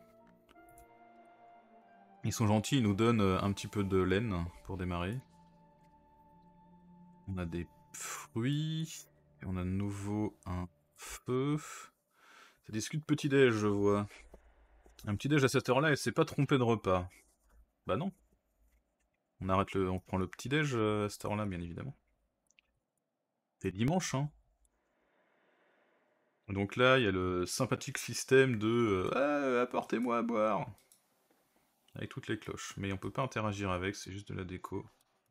Ils sont gentils, ils nous donnent un petit peu de laine pour démarrer. On a des fruits. Et on a de nouveau un feu. Ça discute petit-déj, je vois. Un petit-déj à cette heure-là, elle s'est pas trompée de repas. Bah non. On arrête le... on prend le petit-déj à cette heure-là, bien évidemment. C'est dimanche, hein. Donc là, il y a le sympathique système de euh, ah, apportez-moi à boire avec toutes les cloches. Mais on peut pas interagir avec, c'est juste de la déco.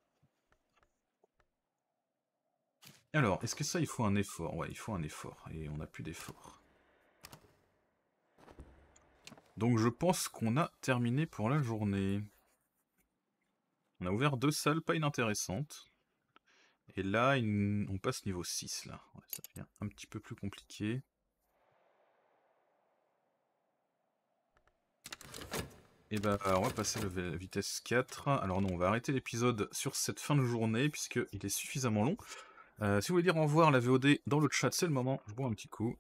Alors, est-ce que ça, il faut un effort? Ouais, il faut un effort. Et on n'a plus d'effort. Donc je pense qu'on a terminé pour la journée. On a ouvert deux salles pas inintéressantes. Et là, on passe niveau six, là. Ouais, ça devient un petit peu plus compliqué. Et bah, on va passer la vitesse quatre. Alors non, on va arrêter l'épisode sur cette fin de journée, puisqu'il est suffisamment long. Euh, si vous voulez dire au revoir la V O D dans le chat, c'est le moment. Je bois un petit coup.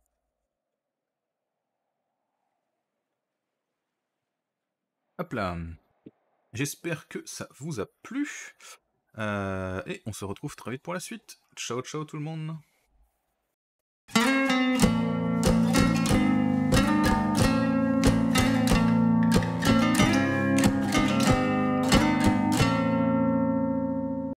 Hop là. J'espère que ça vous a plu. Euh, et on se retrouve très vite pour la suite. Ciao, ciao tout le monde.